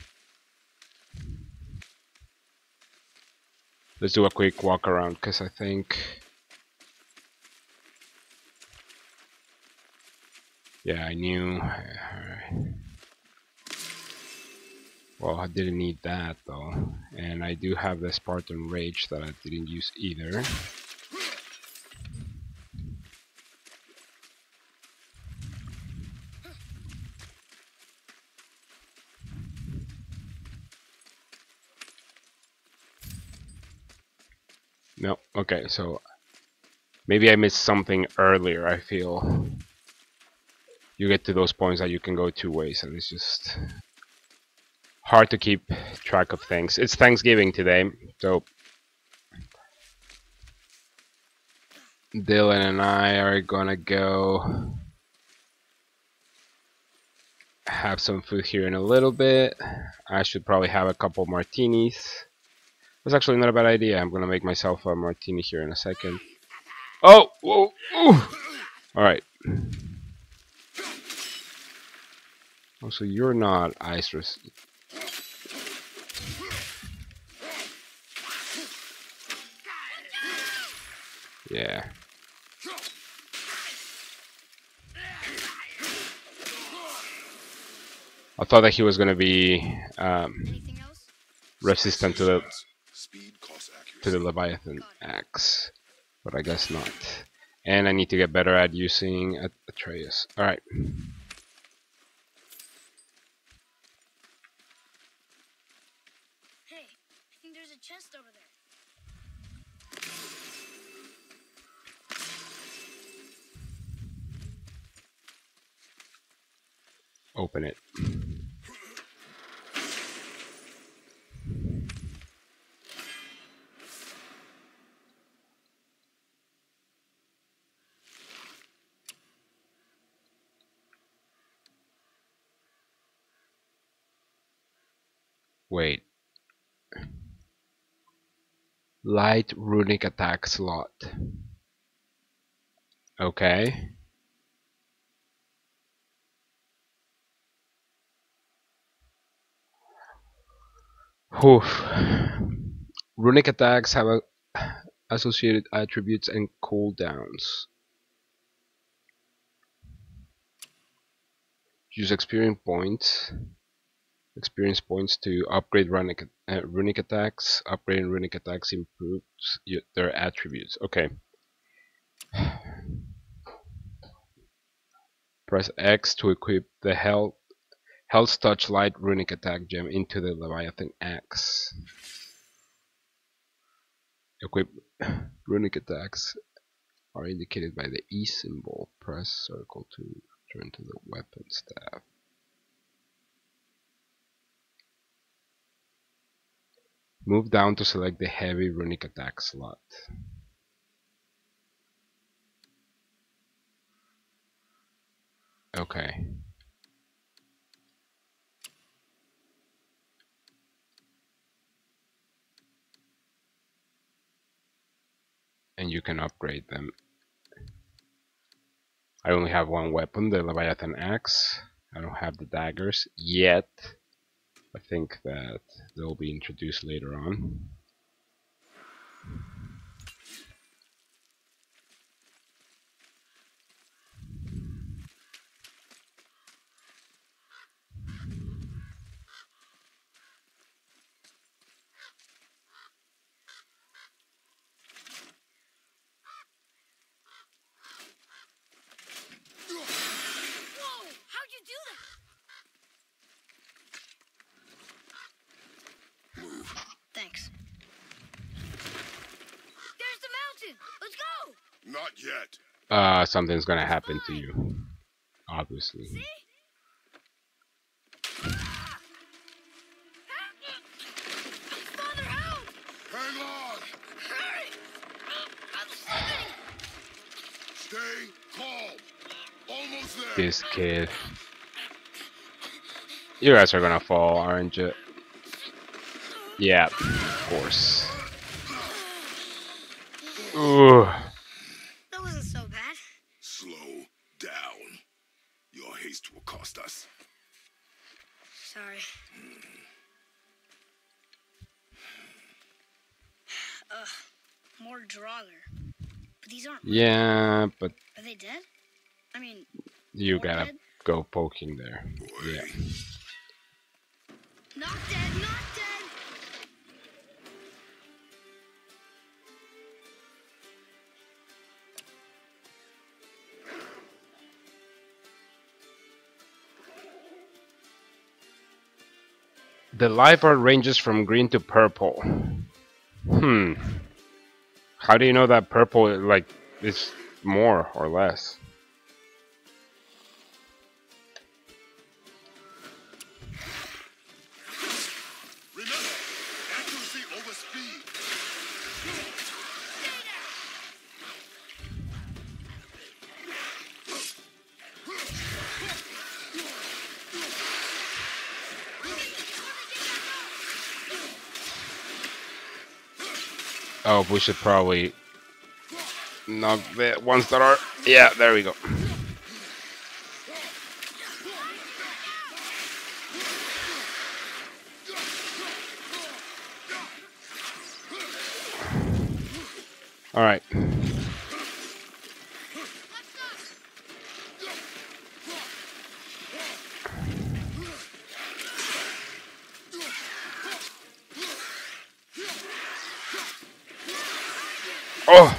Let's do a quick walk around because I think, yeah, I knew. Well, I didn't need that though, and I do have the Spartan Rage that I didn't use either. No, okay, so maybe I missed something earlier. I feel you get to those points that you can go 2 ways, and it's just hard to keep track of things. It's Thanksgiving today, so Dylan and I are gonna go have some food here in a little bit. I should probably have a couple martinis. That's actually not a bad idea. I'm gonna make myself a martini here in a second. Oh! Whoa! Alright. Oh, so you're not ice resistant. Yeah. I thought that he was gonna be resistant to the Leviathan axe, but I guess not. And I need to get better at using Atreus. Alright. Hey, I think there's a chest over there. Open it. Wait. Light runic attack slot. Okay. Whew. Runic attacks have associated attributes and cooldowns. Use experience points to upgrade runic attacks. Upgrading runic attacks improves their attributes. Okay. Press X to equip the Hell's Touch Light runic attack gem into the Leviathan axe. Equip runic attacks are indicated by the E symbol. Press circle to turn to the weapon staff. Move down to select the heavy runic attack slot. Okay. and you can upgrade them. I only have one weapon, the Leviathan Axe. I don't have the daggers yet. I think that they'll be introduced later on. Whoa! How'd you do that? Move. Thanks. There's the mountain! Let's go! Not yet. Something's gonna happen to you. Obviously. See? Father, help! Hang on. Hurry! I'm slipping! Stay calm. Almost there. This kid. You guys are gonna fall, aren't you? Yeah, of course. Ooh. That wasn't so bad. Slow down. Your haste will cost us. Sorry. More Draugr. But these aren't. Yeah, but Are they dead? I mean, you more gotta dead? go poking there. Yeah. Not dead, not dead! The life art ranges from green to purple. How do you know that purple like is more or less? Remember, accuracy over speed. Oh, we should probably knock the ones that are. Yeah, there we go. All right. Oh.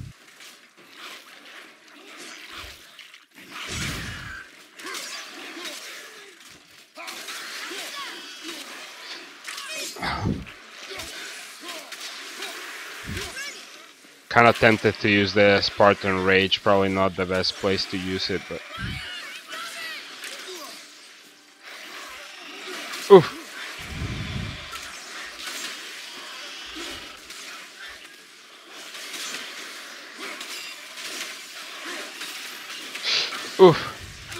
Kind of tempted to use the Spartan Rage. Probably not the best place to use it, but. Oof. Oof.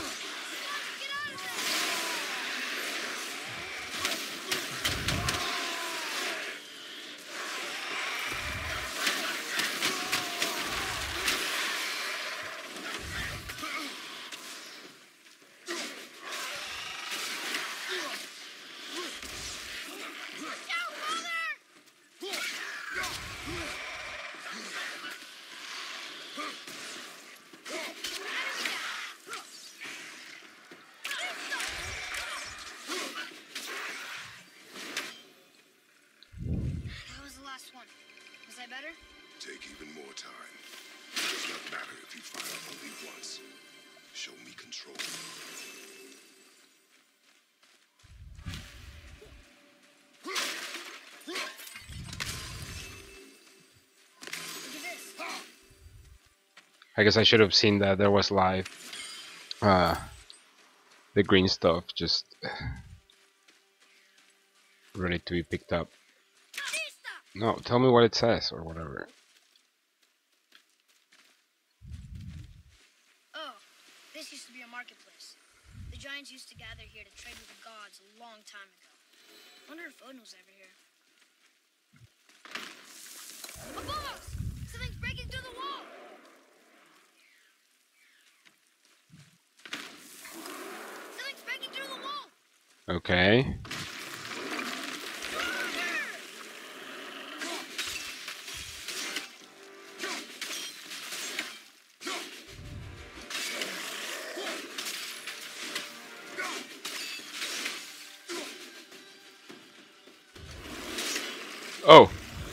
That was the last one. Was I better? Take even more time. It does not matter if you fire only once. Show me control. Look at this. I guess I should have seen that there was live. The green stuff just ready to be picked up. No, tell me what it says or whatever. Oh, this used to be a marketplace. The giants used to gather here to trade with the gods a long time ago. Wonder if Odin was ever here. Above us! Something's breaking through Okay. Oh.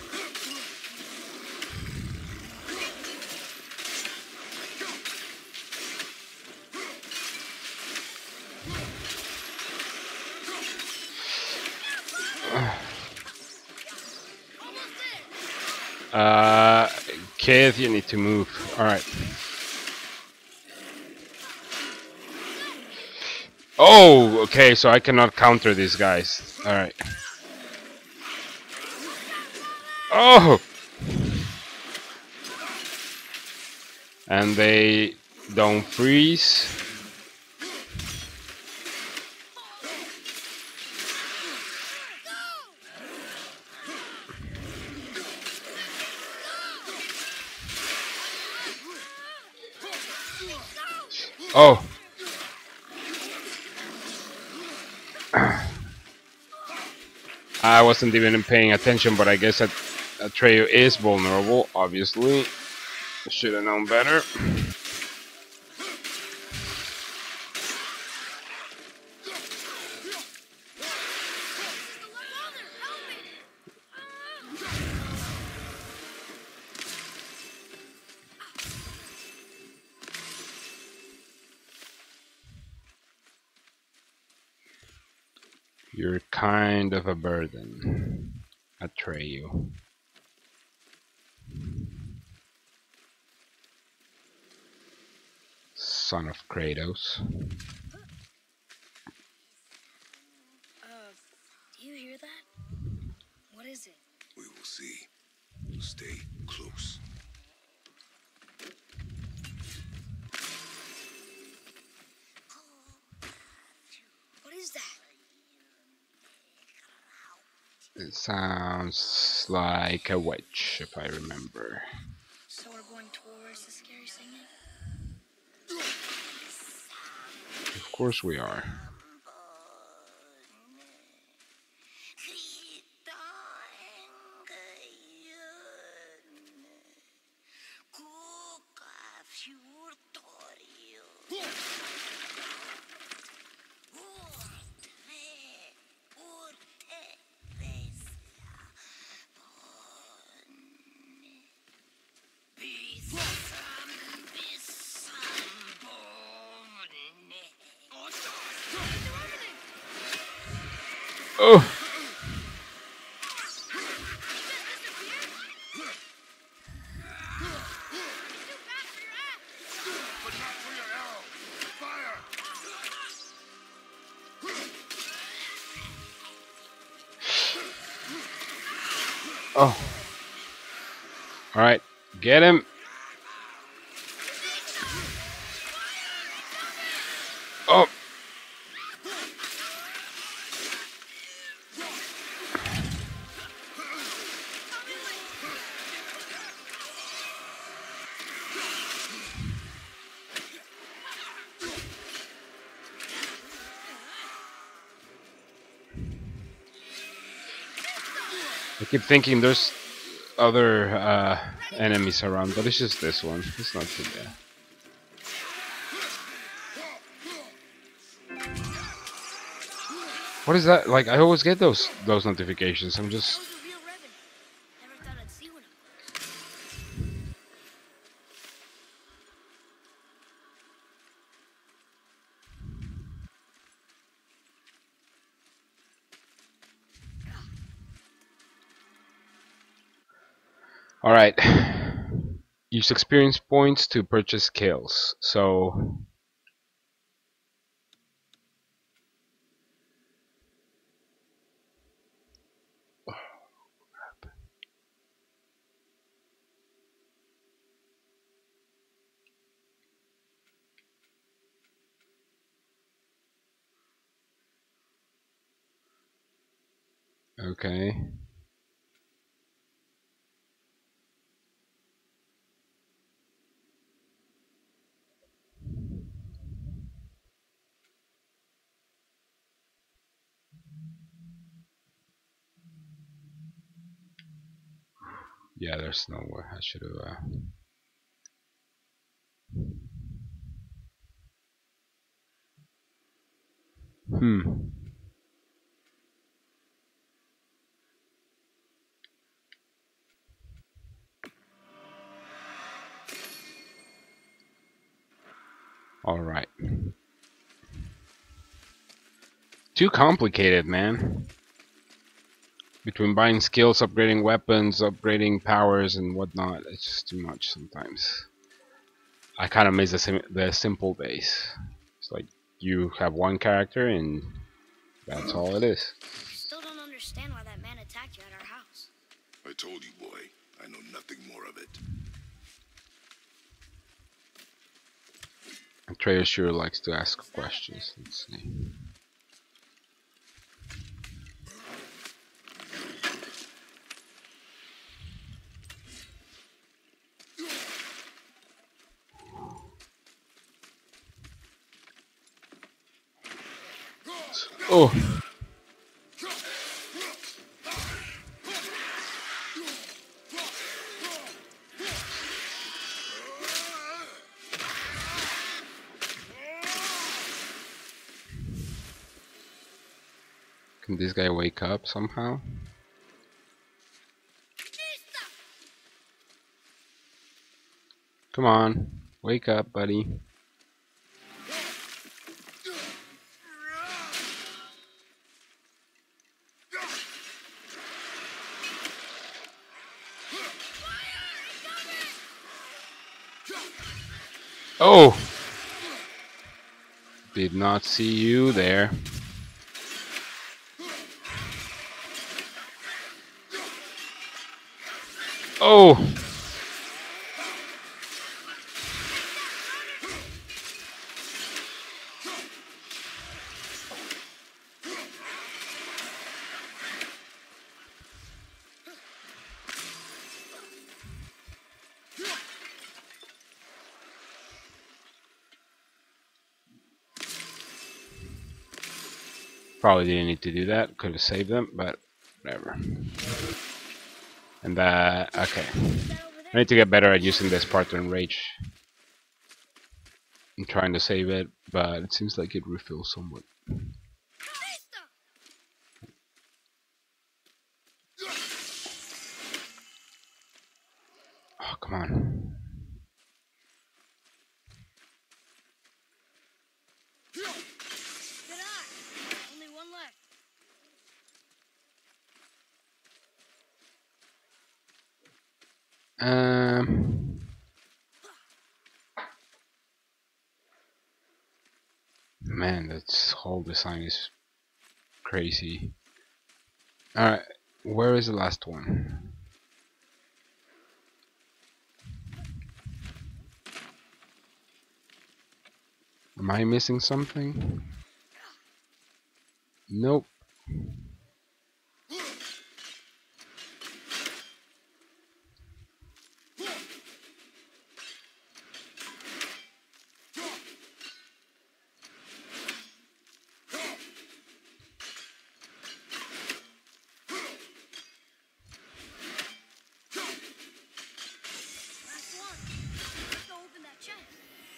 Kid, you need to move. Alright. Oh, okay, so I cannot counter these guys. Alright. Oh! And they don't freeze. Oh! I wasn't even paying attention, but I guess that Atreyu is vulnerable, obviously. Should have known better. You're kind of a burden, Atreyu. Son of Kratos. Do you hear that? What is it? We will see. Stay close. What is that? It sounds like a witch, if I remember. So we're going towards the scary singing? Of course we are. Oh! But not for your arrow. Fire! Oh. Alright, get him. Oh. I keep thinking there's other enemies around, but it's just this one. It's not too bad. What is that? Like, I always get those notifications. I'm just... Those are real revenue. Never thought I'd see one of them. Alright. Use experience points to purchase kills. So... Okay. Yeah, there's no way I should have. Hmm. All right. Too complicated, man. Between buying skills, upgrading weapons, upgrading powers, and whatnot, it's just too much sometimes. I kind of miss the simple base. It's like you have one character and that's all it is. I still don't understand why that man attacked you at our house. I told you, boy, I know nothing more of it. Atreus sure likes to ask questions. Let's see. Oh. Can this guy wake up somehow? Come on, wake up, buddy. Oh! Did not see you there. Oh! Probably didn't need to do that. Could have saved them, but whatever. And okay. I need to get better at using this part to enrage. I'm trying to save it, but it seems like it refills somewhat. Oh, come on. Only one left. Man, this whole design is crazy. Alright, where is the last one? Am I missing something? Nope. Last one. Let's go open that chest.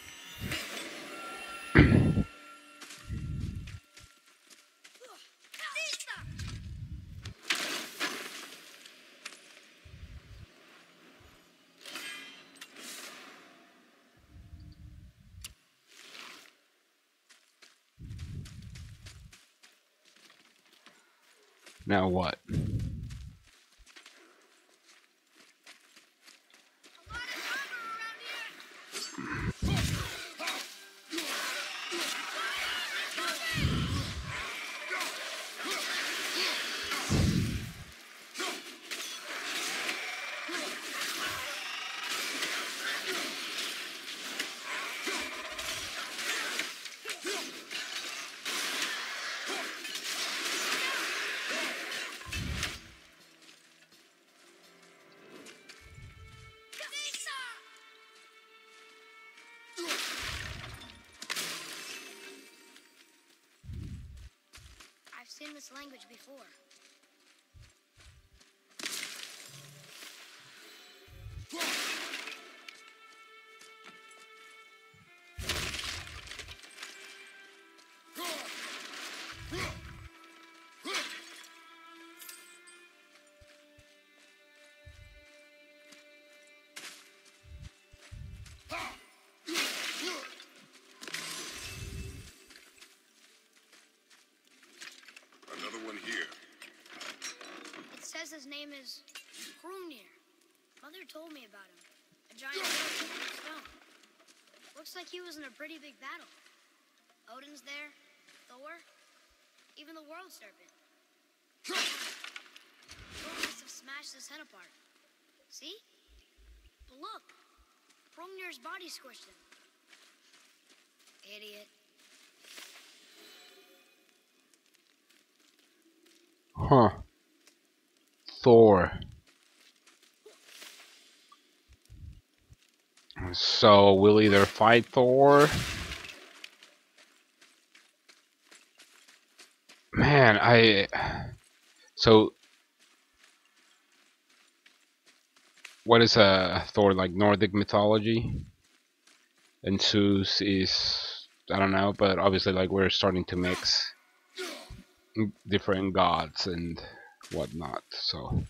Now what? I've seen this language before. name is Hrungnir. Mother told me about him. A giant warrior made of stone. Looks like he was in a pretty big battle. Odin's there, Thor, even the World Serpent. Thor must have smashed his head apart. See? But look, Hrungnir's body squished him. Idiot. Huh. Thor. So we'll either fight Thor. Man, so what is Thor, like Nordic mythology? And Zeus is, I don't know, but obviously like we're starting to mix different gods and whatnot, so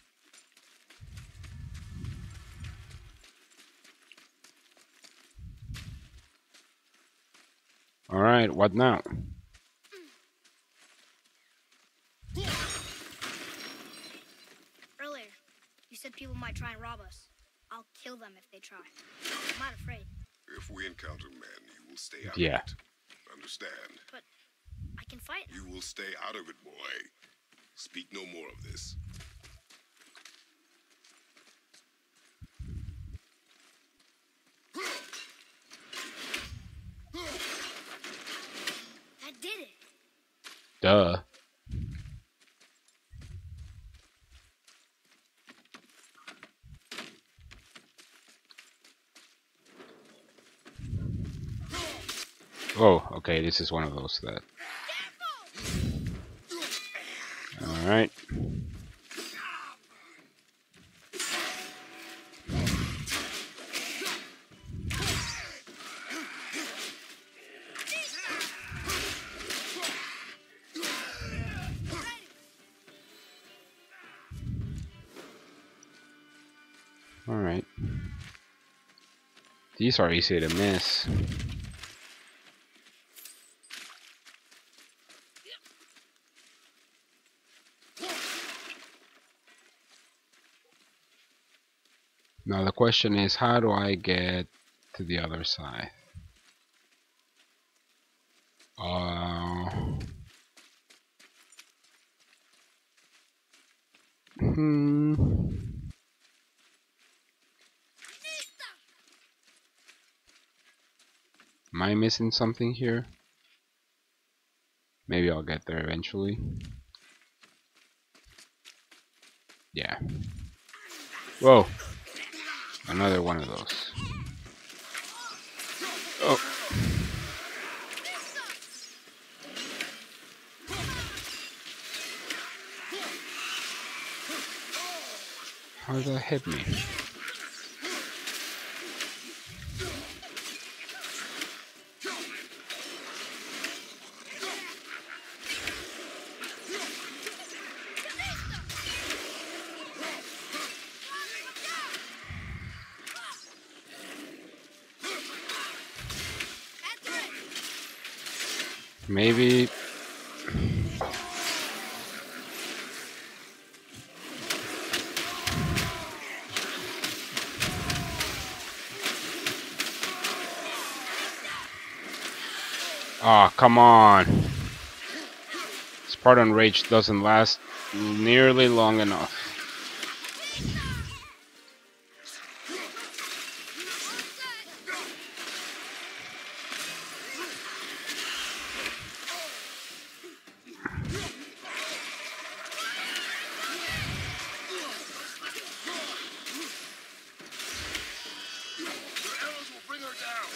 alright, what now? Earlier, you said people might try and rob us. I'll kill them if they try. I'm not afraid. If we encounter men, you will stay out Yeah. of it. Understand? But I can fight now. You will stay out of it, boy. Speak no more of this. That did it. Duh. Oh, okay, this is one of those that... Alright. Alright. These are easy to miss. Now the question is, how do I get to the other side? Am I missing something here? Maybe I'll get there eventually. Yeah. Whoa! Another one of those. Oh! How did that hit me? Maybe... Ah, come on. Spartan Rage doesn't last nearly long enough. The arrows will bring her down.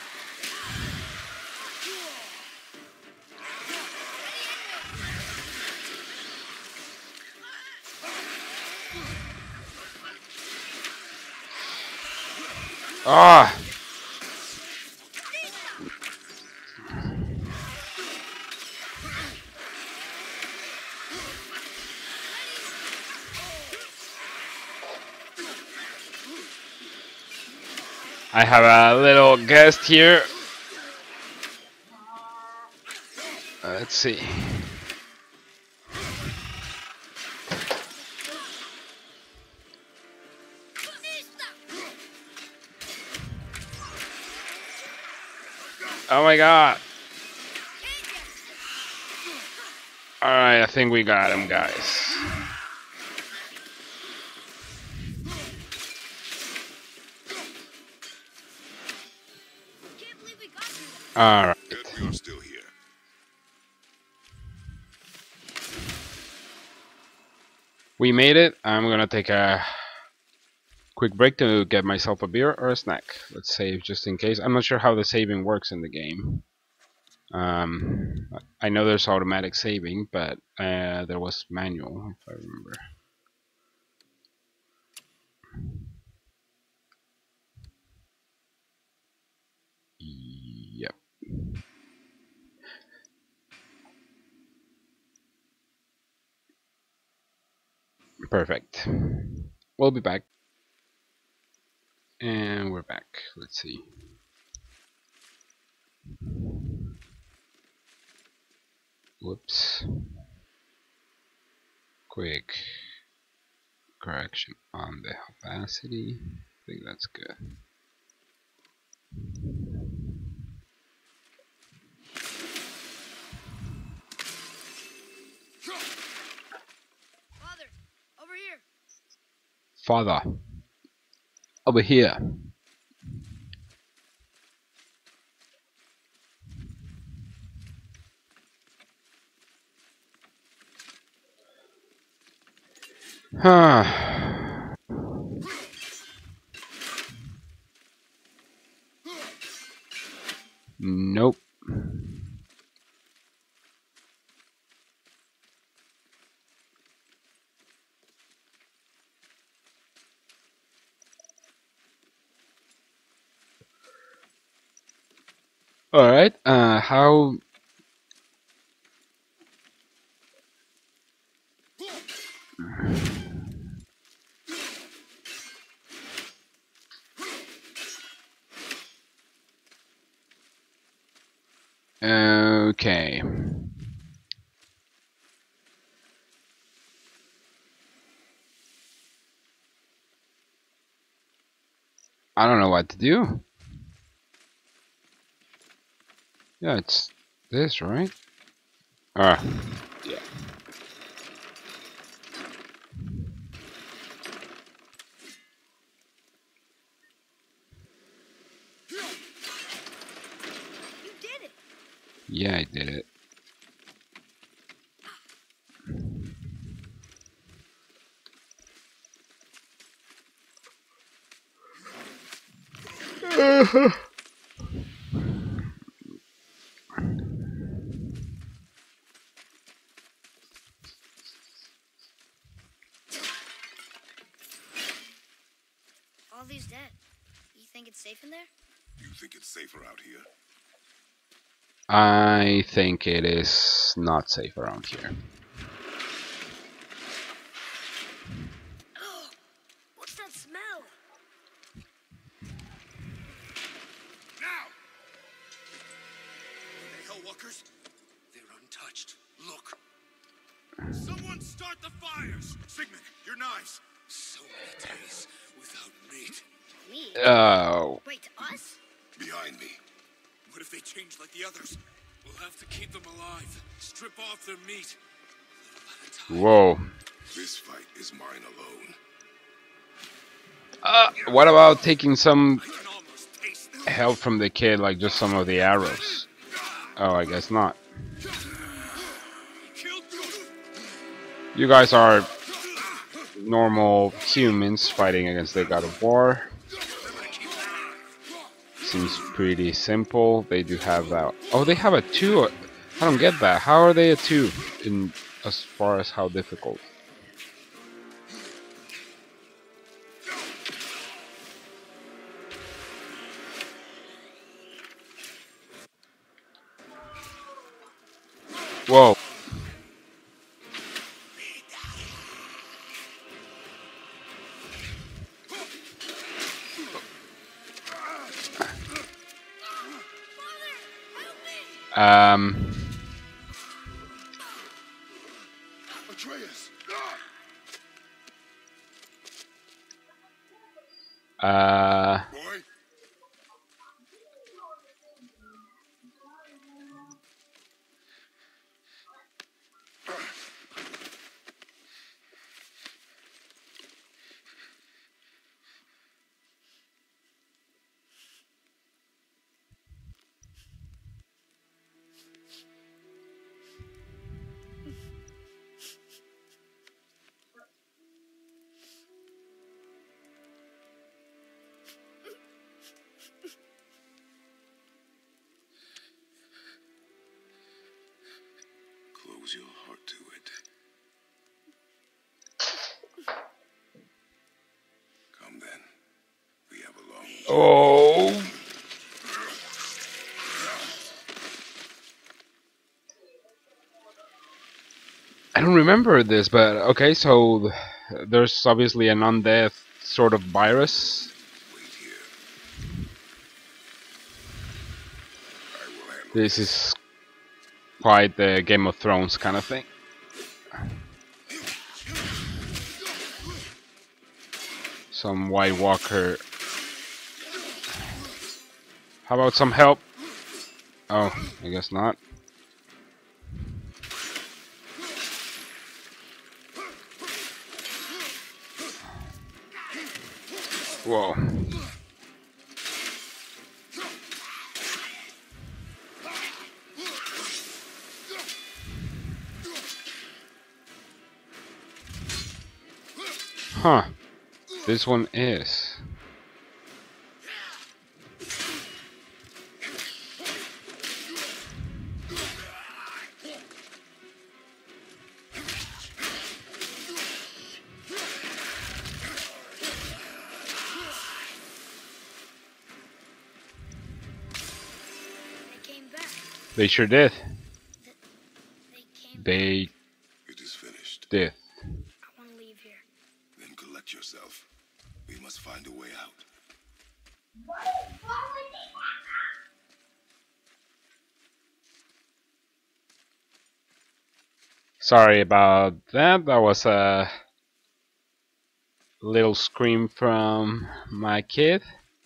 Ah! I have a little guest here. Let's see. Oh my god. Alright, I think we got him, guys. Can't believe we got through that. Alright. Yet we are still here. We made it. I'm gonna take a quick break to get myself a beer or a snack. Let's save just in case. I'm not sure how the saving works in the game. I know there's automatic saving, but there was manual, if I remember. Yep. Perfect. We'll be back. And we're back. Let's see. Whoops. Quick correction on the opacity. I think that's good. Father, over here. Father, over here. Nope. Alright, how... Okay. I don't know what to do. Yeah, it's this, right? Ah, yeah. You did it. Yeah, I did it. All these dead. You think it's safe in there? You think it's safer out here? I think it is not safe around here. Oh, what's that smell? Now! Are they Hellwalkers? They're untouched. Look. Someone start the fires! Sigmund, your knives! So many days without meat. Me? Oh. Wait, us? Behind me. What if they change like the others? We'll have to keep them alive. Strip off their meat. A little at a time. Whoa. This fight is mine alone. What about taking some I can almost taste them. help from the kid, like just some of the arrows? Oh, I guess not. Killed you. You guys are normal humans fighting against the God of War. Seems pretty simple. They do have that. Oh, they have a 2. I don't get that. How are they a 2 in as far as how difficult? Whoa. Um. Atreus! Uh. Boy? Oh. I don't remember this, but okay, so there's obviously an undead sort of virus. Wait here. I will handle This this. is quite the Game of Thrones kind of thing. Some White Walker. How about some help? Oh, I guess not. Whoa. Huh. This one is. They came back. They sure did. They came back. They It is finished. did. I want to leave here. Then collect yourself. We must find a way out. Sorry about that. That was a little scream from my kid.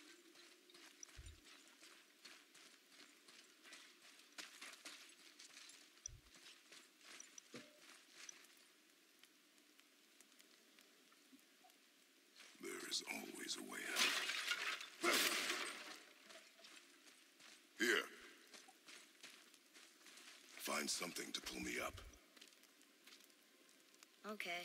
There is always a way out. Here. Find something to pull me up. Okay.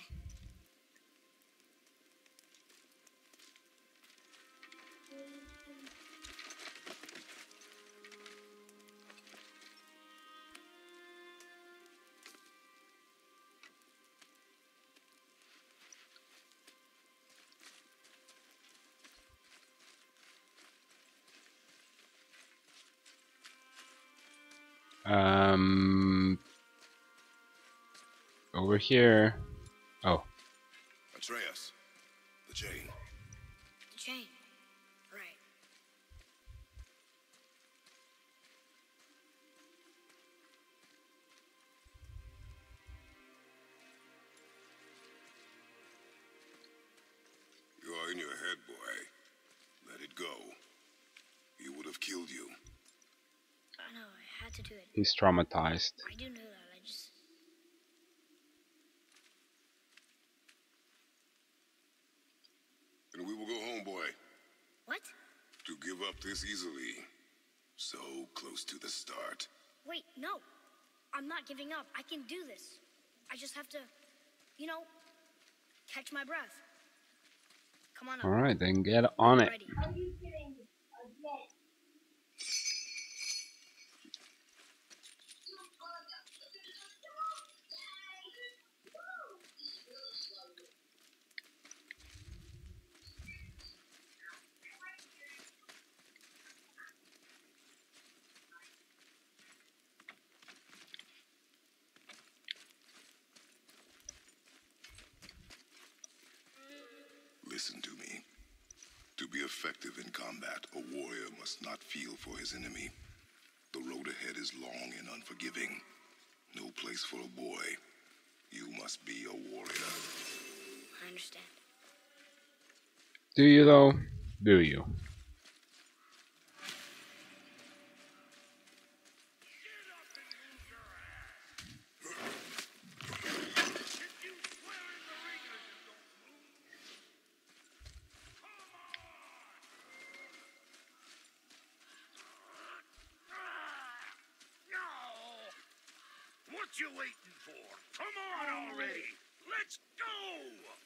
Over here. Oh, Atreus. The chain. The chain. Right. You are in your head, boy. Let it go. He would have killed you. I know, I had to do it. he's traumatized. I do know that, I just... And we will go home, boy. What? To give up this easily. So close to the start. Wait, no. I'm not giving up. I can do this. I just have to, you know, catch my breath. Come on up. Alright, then get on it. Ready. Listen to me. To be effective in combat, a warrior must not feel for his enemy. The road ahead is long and unforgiving. No place for a boy. You must be a warrior. I understand. Do you though? Do you? What you waiting for? Come on already! Let's go!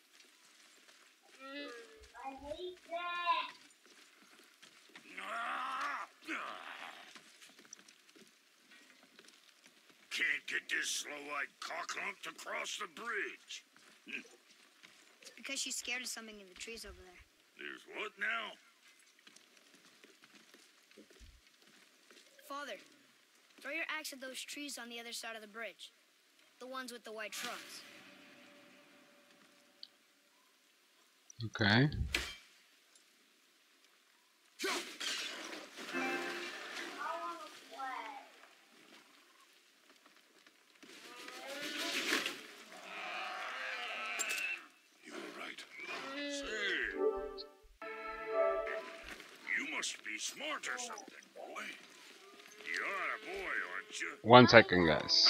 Can't get this slow-eyed cocklump to cross the bridge. It's because she's scared of something in the trees over there. There's what now? Father, throw your axe at those trees on the other side of the bridge. The ones with the white trunks. Okay. You were right. Say, you must be smart or something, boy. You're a boy, aren't you? 1 second, guys.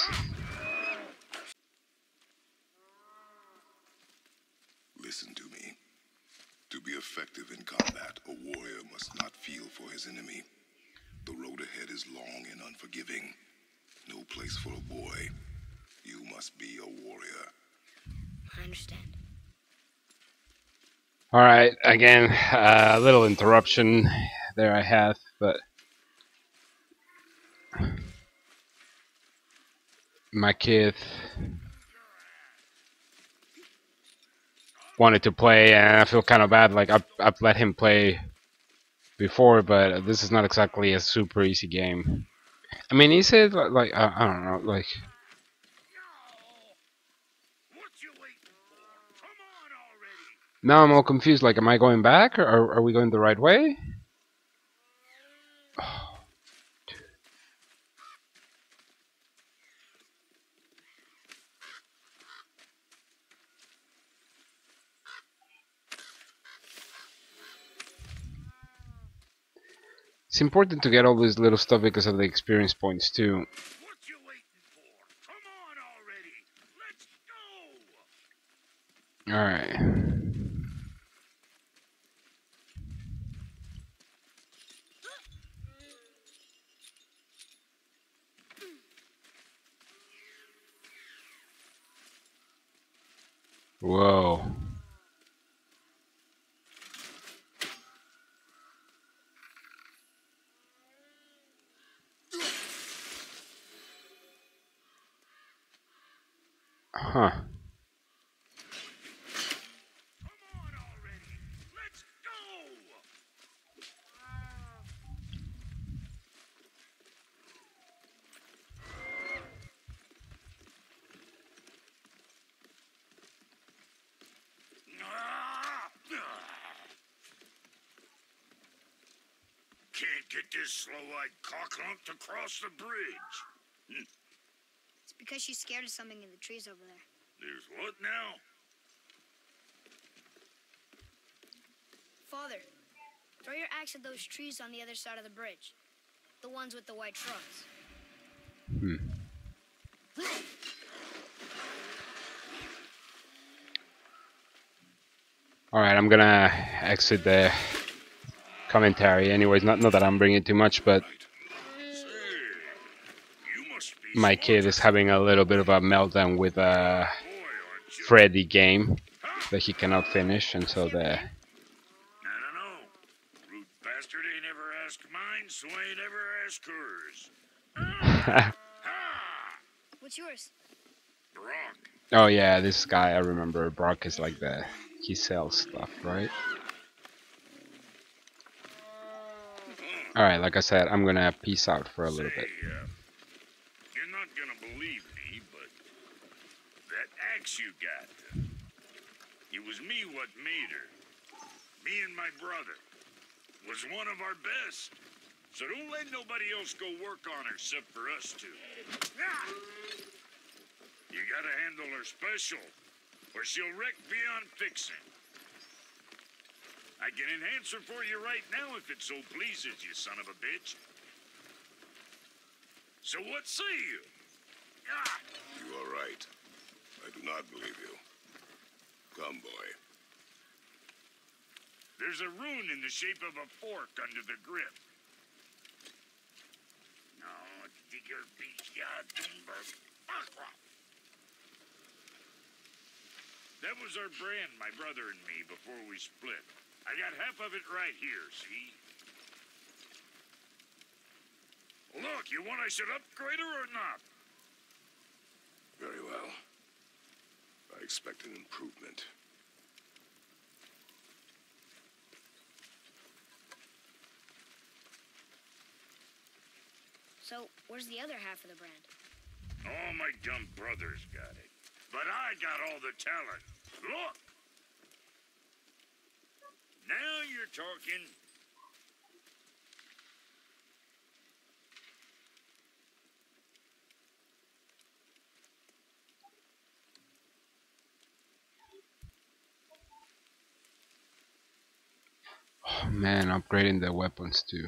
Listen to me. To be effective in combat, a warrior must not feel for his enemy. The road ahead is long and unforgiving. No place for a boy. You must be a warrior. I understand. Alright, again, a little interruption there I have, but my kid wanted to play, and I feel kind of bad. Like I've let him play before, but this is not exactly a super easy game. I mean, he said like I don't know, like What you waiting for? Come on already. now I'm all confused. Like, am I going back, or are we going the right way? It's important to get all this little stuff because of the experience points too. What you waiting for? Come on already. Let's go. Alright. Whoa. Huh. Come on already. Let's go. Can't get this slow-eyed cocklump to cross the bridge. It's because she's scared of something in the trees over there. There's what now? Father, throw your axe at those trees on the other side of the bridge. The ones with the white trunks. Alright, I'm gonna exit the commentary. Anyways, not that I'm bringing too much, but Say, you must be my kid is having a little bit of a meltdown with a boy, aren't you? Freddy game that he cannot finish, and so the I don't know. Rude bastard ain't ever asked mine, so ain't ever asked hers. Ha! What's yours? Brock. oh yeah, this guy I remember. Brock is like he sells stuff, right? Alright, like I said, I'm gonna peace out for a little bit. You're not gonna believe me, but that axe you got, it was me what made her. Me and my brother. Was one of our best. So don't let nobody else go work on her except for us two. You gotta handle her special, or she'll wreck beyond fixing. I can enhance her for you right now if it so pleases you, son of a bitch. So what say you? You are right. I do not believe you. Come, boy. There's a rune in the shape of a fork under the grip. No, digger beach That was our brand, my brother and me, before we split. I got half of it right here, see? Look, you want I should upgrade her or not? Very well. I expect an improvement. So, where's the other half of the brand? All my dumb brothers got it. But I got all the talent. Look! Now you're talking. Oh, man, upgrading the weapons too.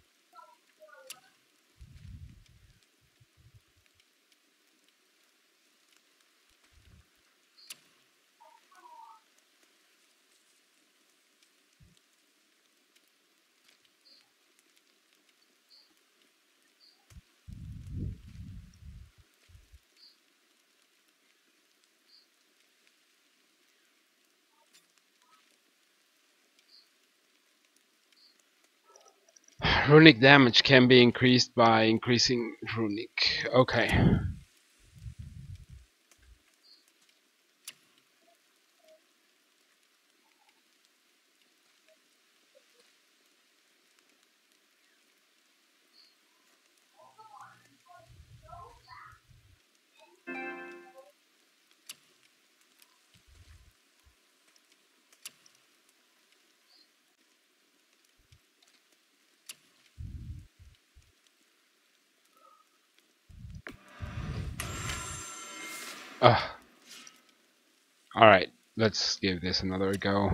Runic damage can be increased by increasing runic. Okay. Alright, let's give this another go.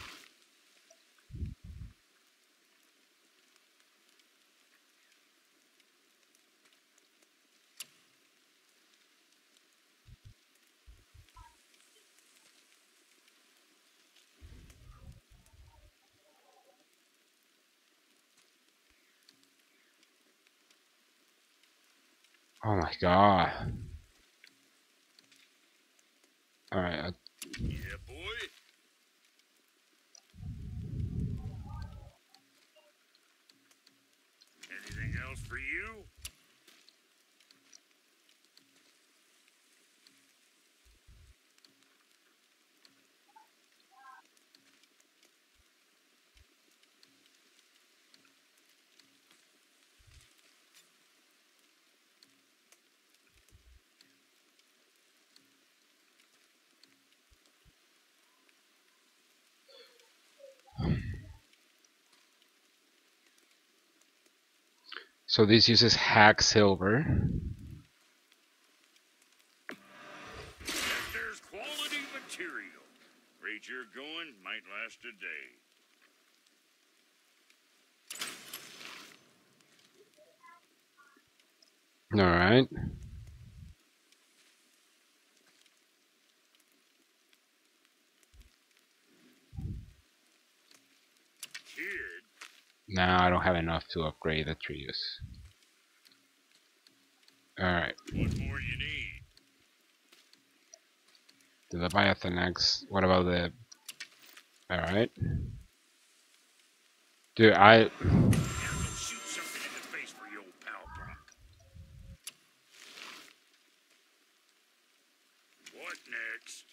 Oh my god. Alright, Yeah, boy. Anything else for you? so this uses hack silver. There's quality material. Rate you're going might last a day. Alright. Kid, Now I don't have enough to upgrade the Trios. Alright. what more you need? The Leviathan X. What about the... Alright. Dude, Now go shoot something in the face for your old pal, Brock. What next?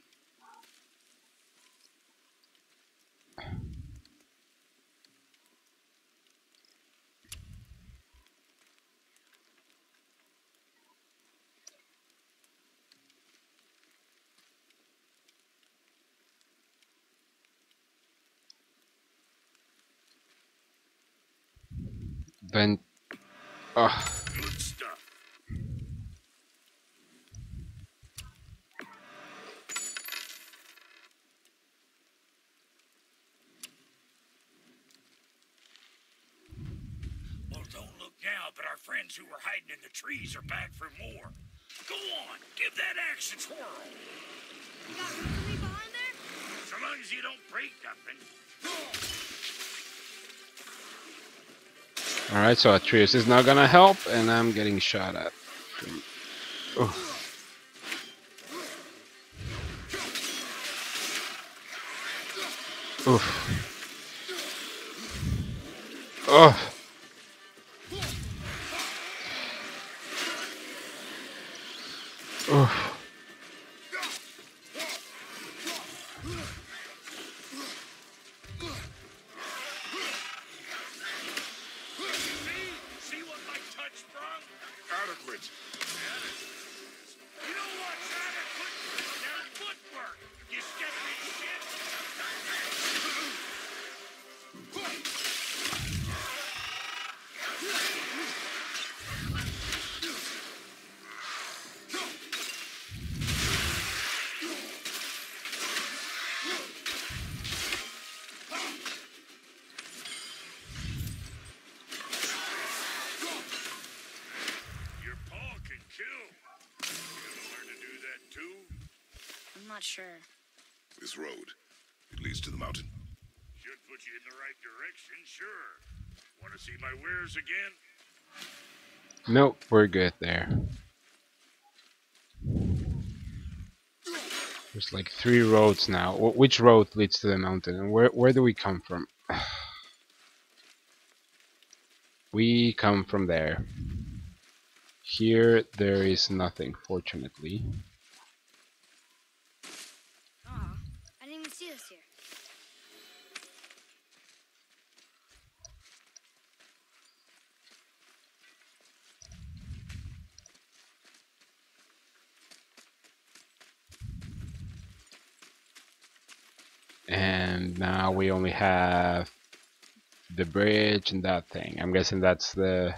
Then... Ugh. Good stuff. Well, don't look now, but our friends who were hiding in the trees are back for more. Go on, give that axe a twirl. You got room for me behind there? So long as you don't break nothing. Alright, so Atreus is not gonna help, and I'm getting shot at. Oh. Oof. Oh. Oof. See what my touch sprung? not sure. This road, it leads to the mountain. Should put you in the right direction, sure. Want to see my wares again? Nope, we're good there. There's like 3 roads now. Which road leads to the mountain? And where do we come from? We come from there. Here there is nothing, fortunately. Aw, I didn't even see this here. And now we only have the bridge and that thing. I'm guessing that's the...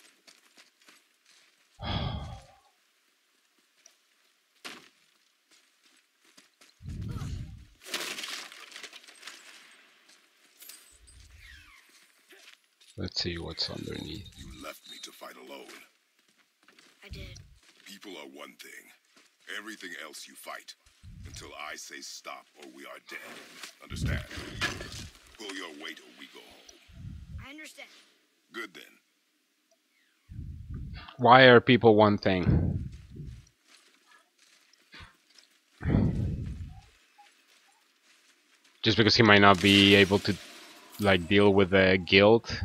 Let's see what's underneath. You left me to fight alone. I did. People are one thing. Everything else you fight. Until I say stop or we are dead. Understand? Pull your weight or we go home. I understand. Good then. Why are people one thing? Just because he might not be able to like deal with the guilt?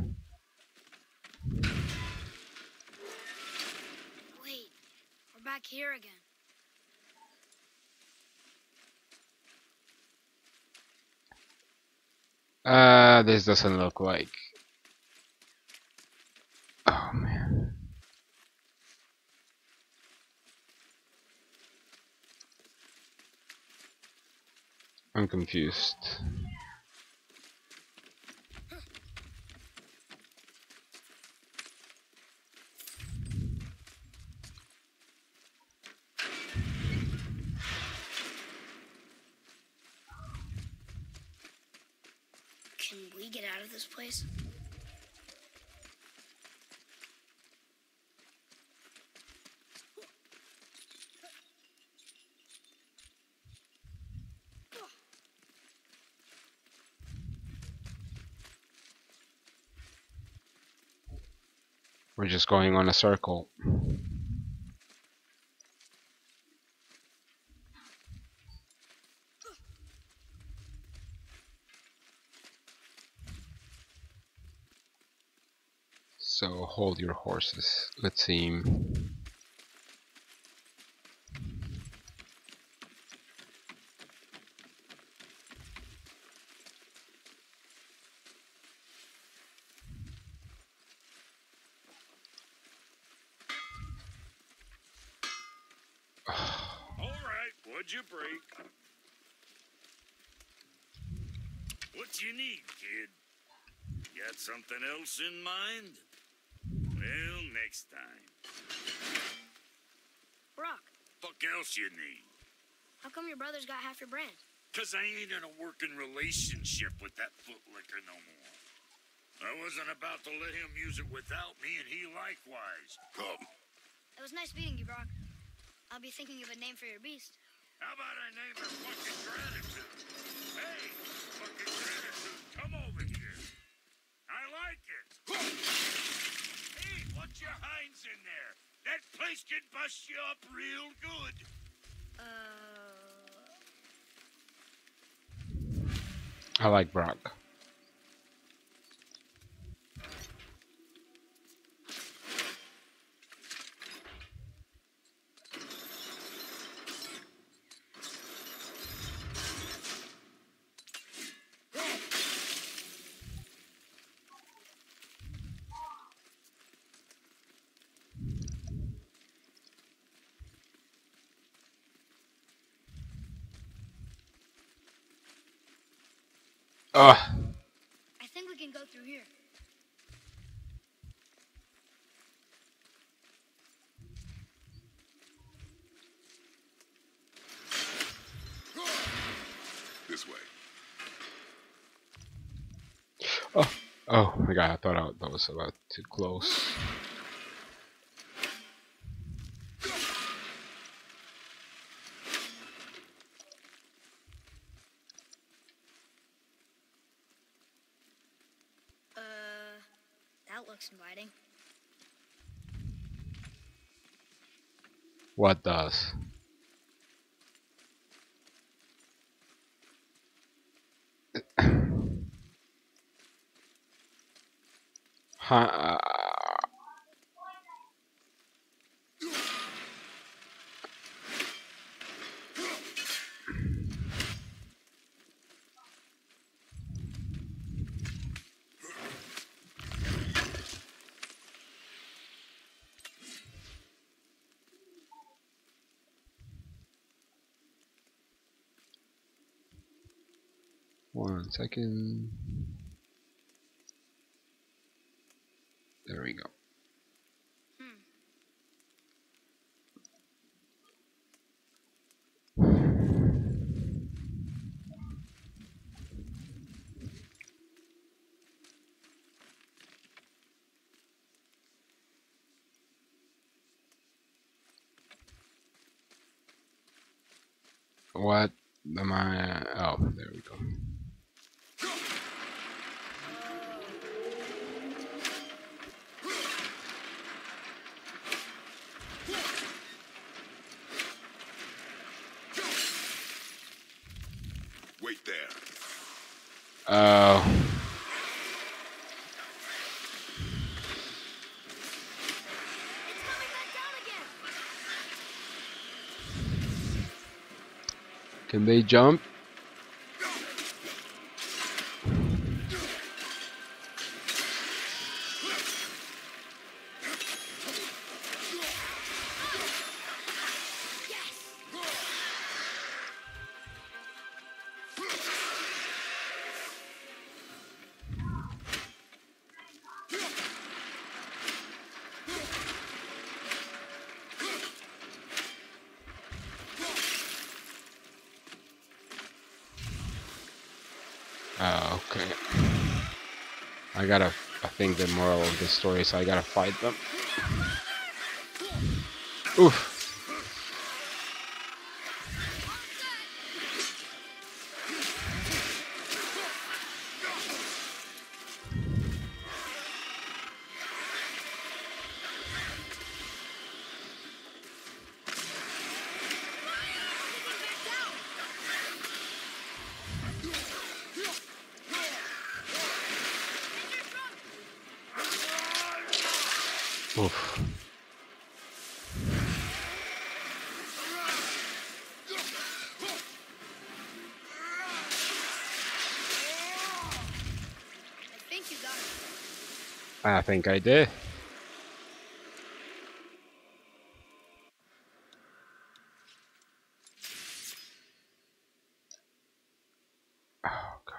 Wait, we're back here again. This doesn't look like... Oh man. I'm confused. Can we get out of this place? We're just going on a circle. So hold your horses. Let's see. Alright, what'd you break? What you need, kid? Got something else in mind? Well, next time. Brock, Fuck else you need? how come your brother's got half your brand? 'Cause I ain't in a working relationship with that footlicker no more. I wasn't about to let him use it without me, and he likewise. Come. It was nice meeting you, Brock. I'll be thinking of a name for your beast. How about I name her fucking Gratitude? Hey, fucking Gratitude, come over here. I like it. Hey, what's your hinds in there? That place can bust you up real good. I like Brock. Ugh. I think we can go through here. This way. Oh my god, I thought that was about too close. That looks inviting. What does? Huh? One second. There we go. What am I? Oh, there we go. Wait there. Oh. It's coming back down again. Can they jump? Oh, okay. I think the moral of the story is I gotta fight them. Oof. Oof. I think you got it. I think I did. Oh god.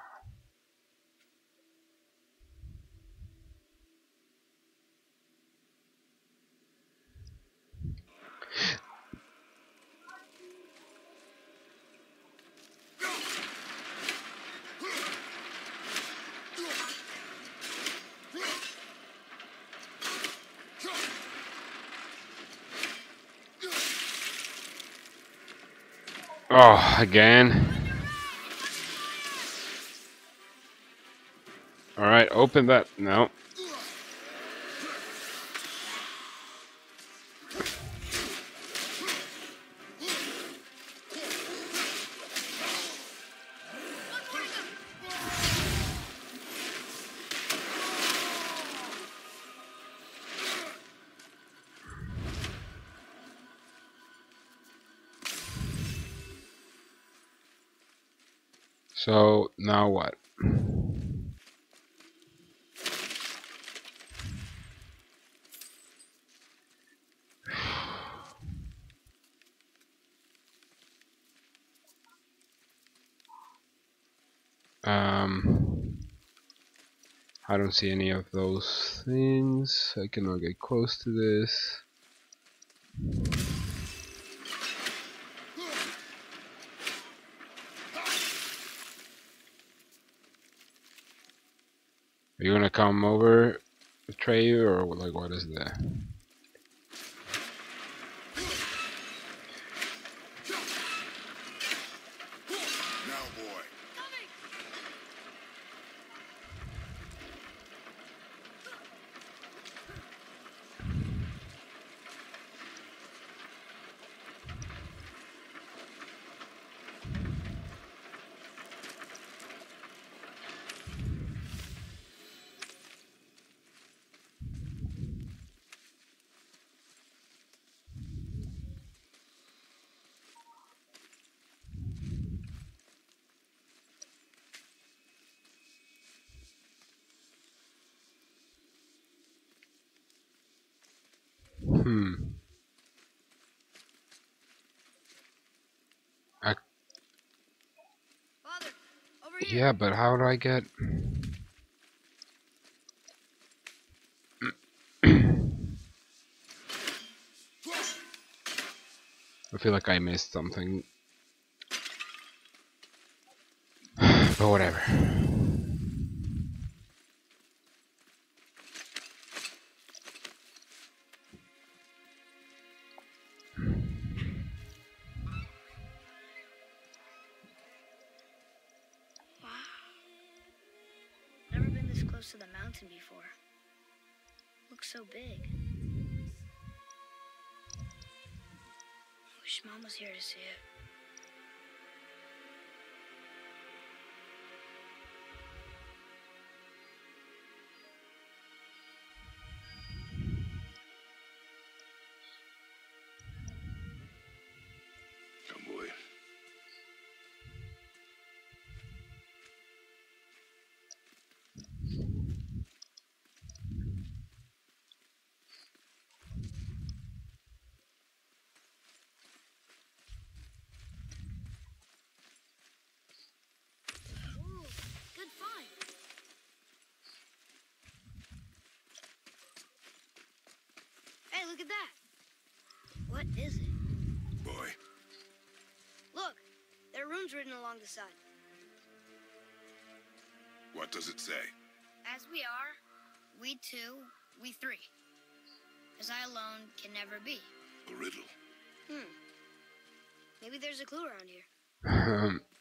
Oh, again. Alright, open that. No. So, now what? I don't see any of those things. I cannot get close to this. Are you gonna come over, Atreyu, or like what is that? Now, boy. Yeah, but how do I get... I feel like I missed something. But whatever. Never been this close to the mountain before. Looks so big. Wish Mom was here to see it. Come, boy. Ooh, good find. Hey, look at that. What is it? Boy. Look, there are runes written along the side. What does it say? As we are, we two, we three. As I alone can never be. A riddle. Maybe there's a clue around here.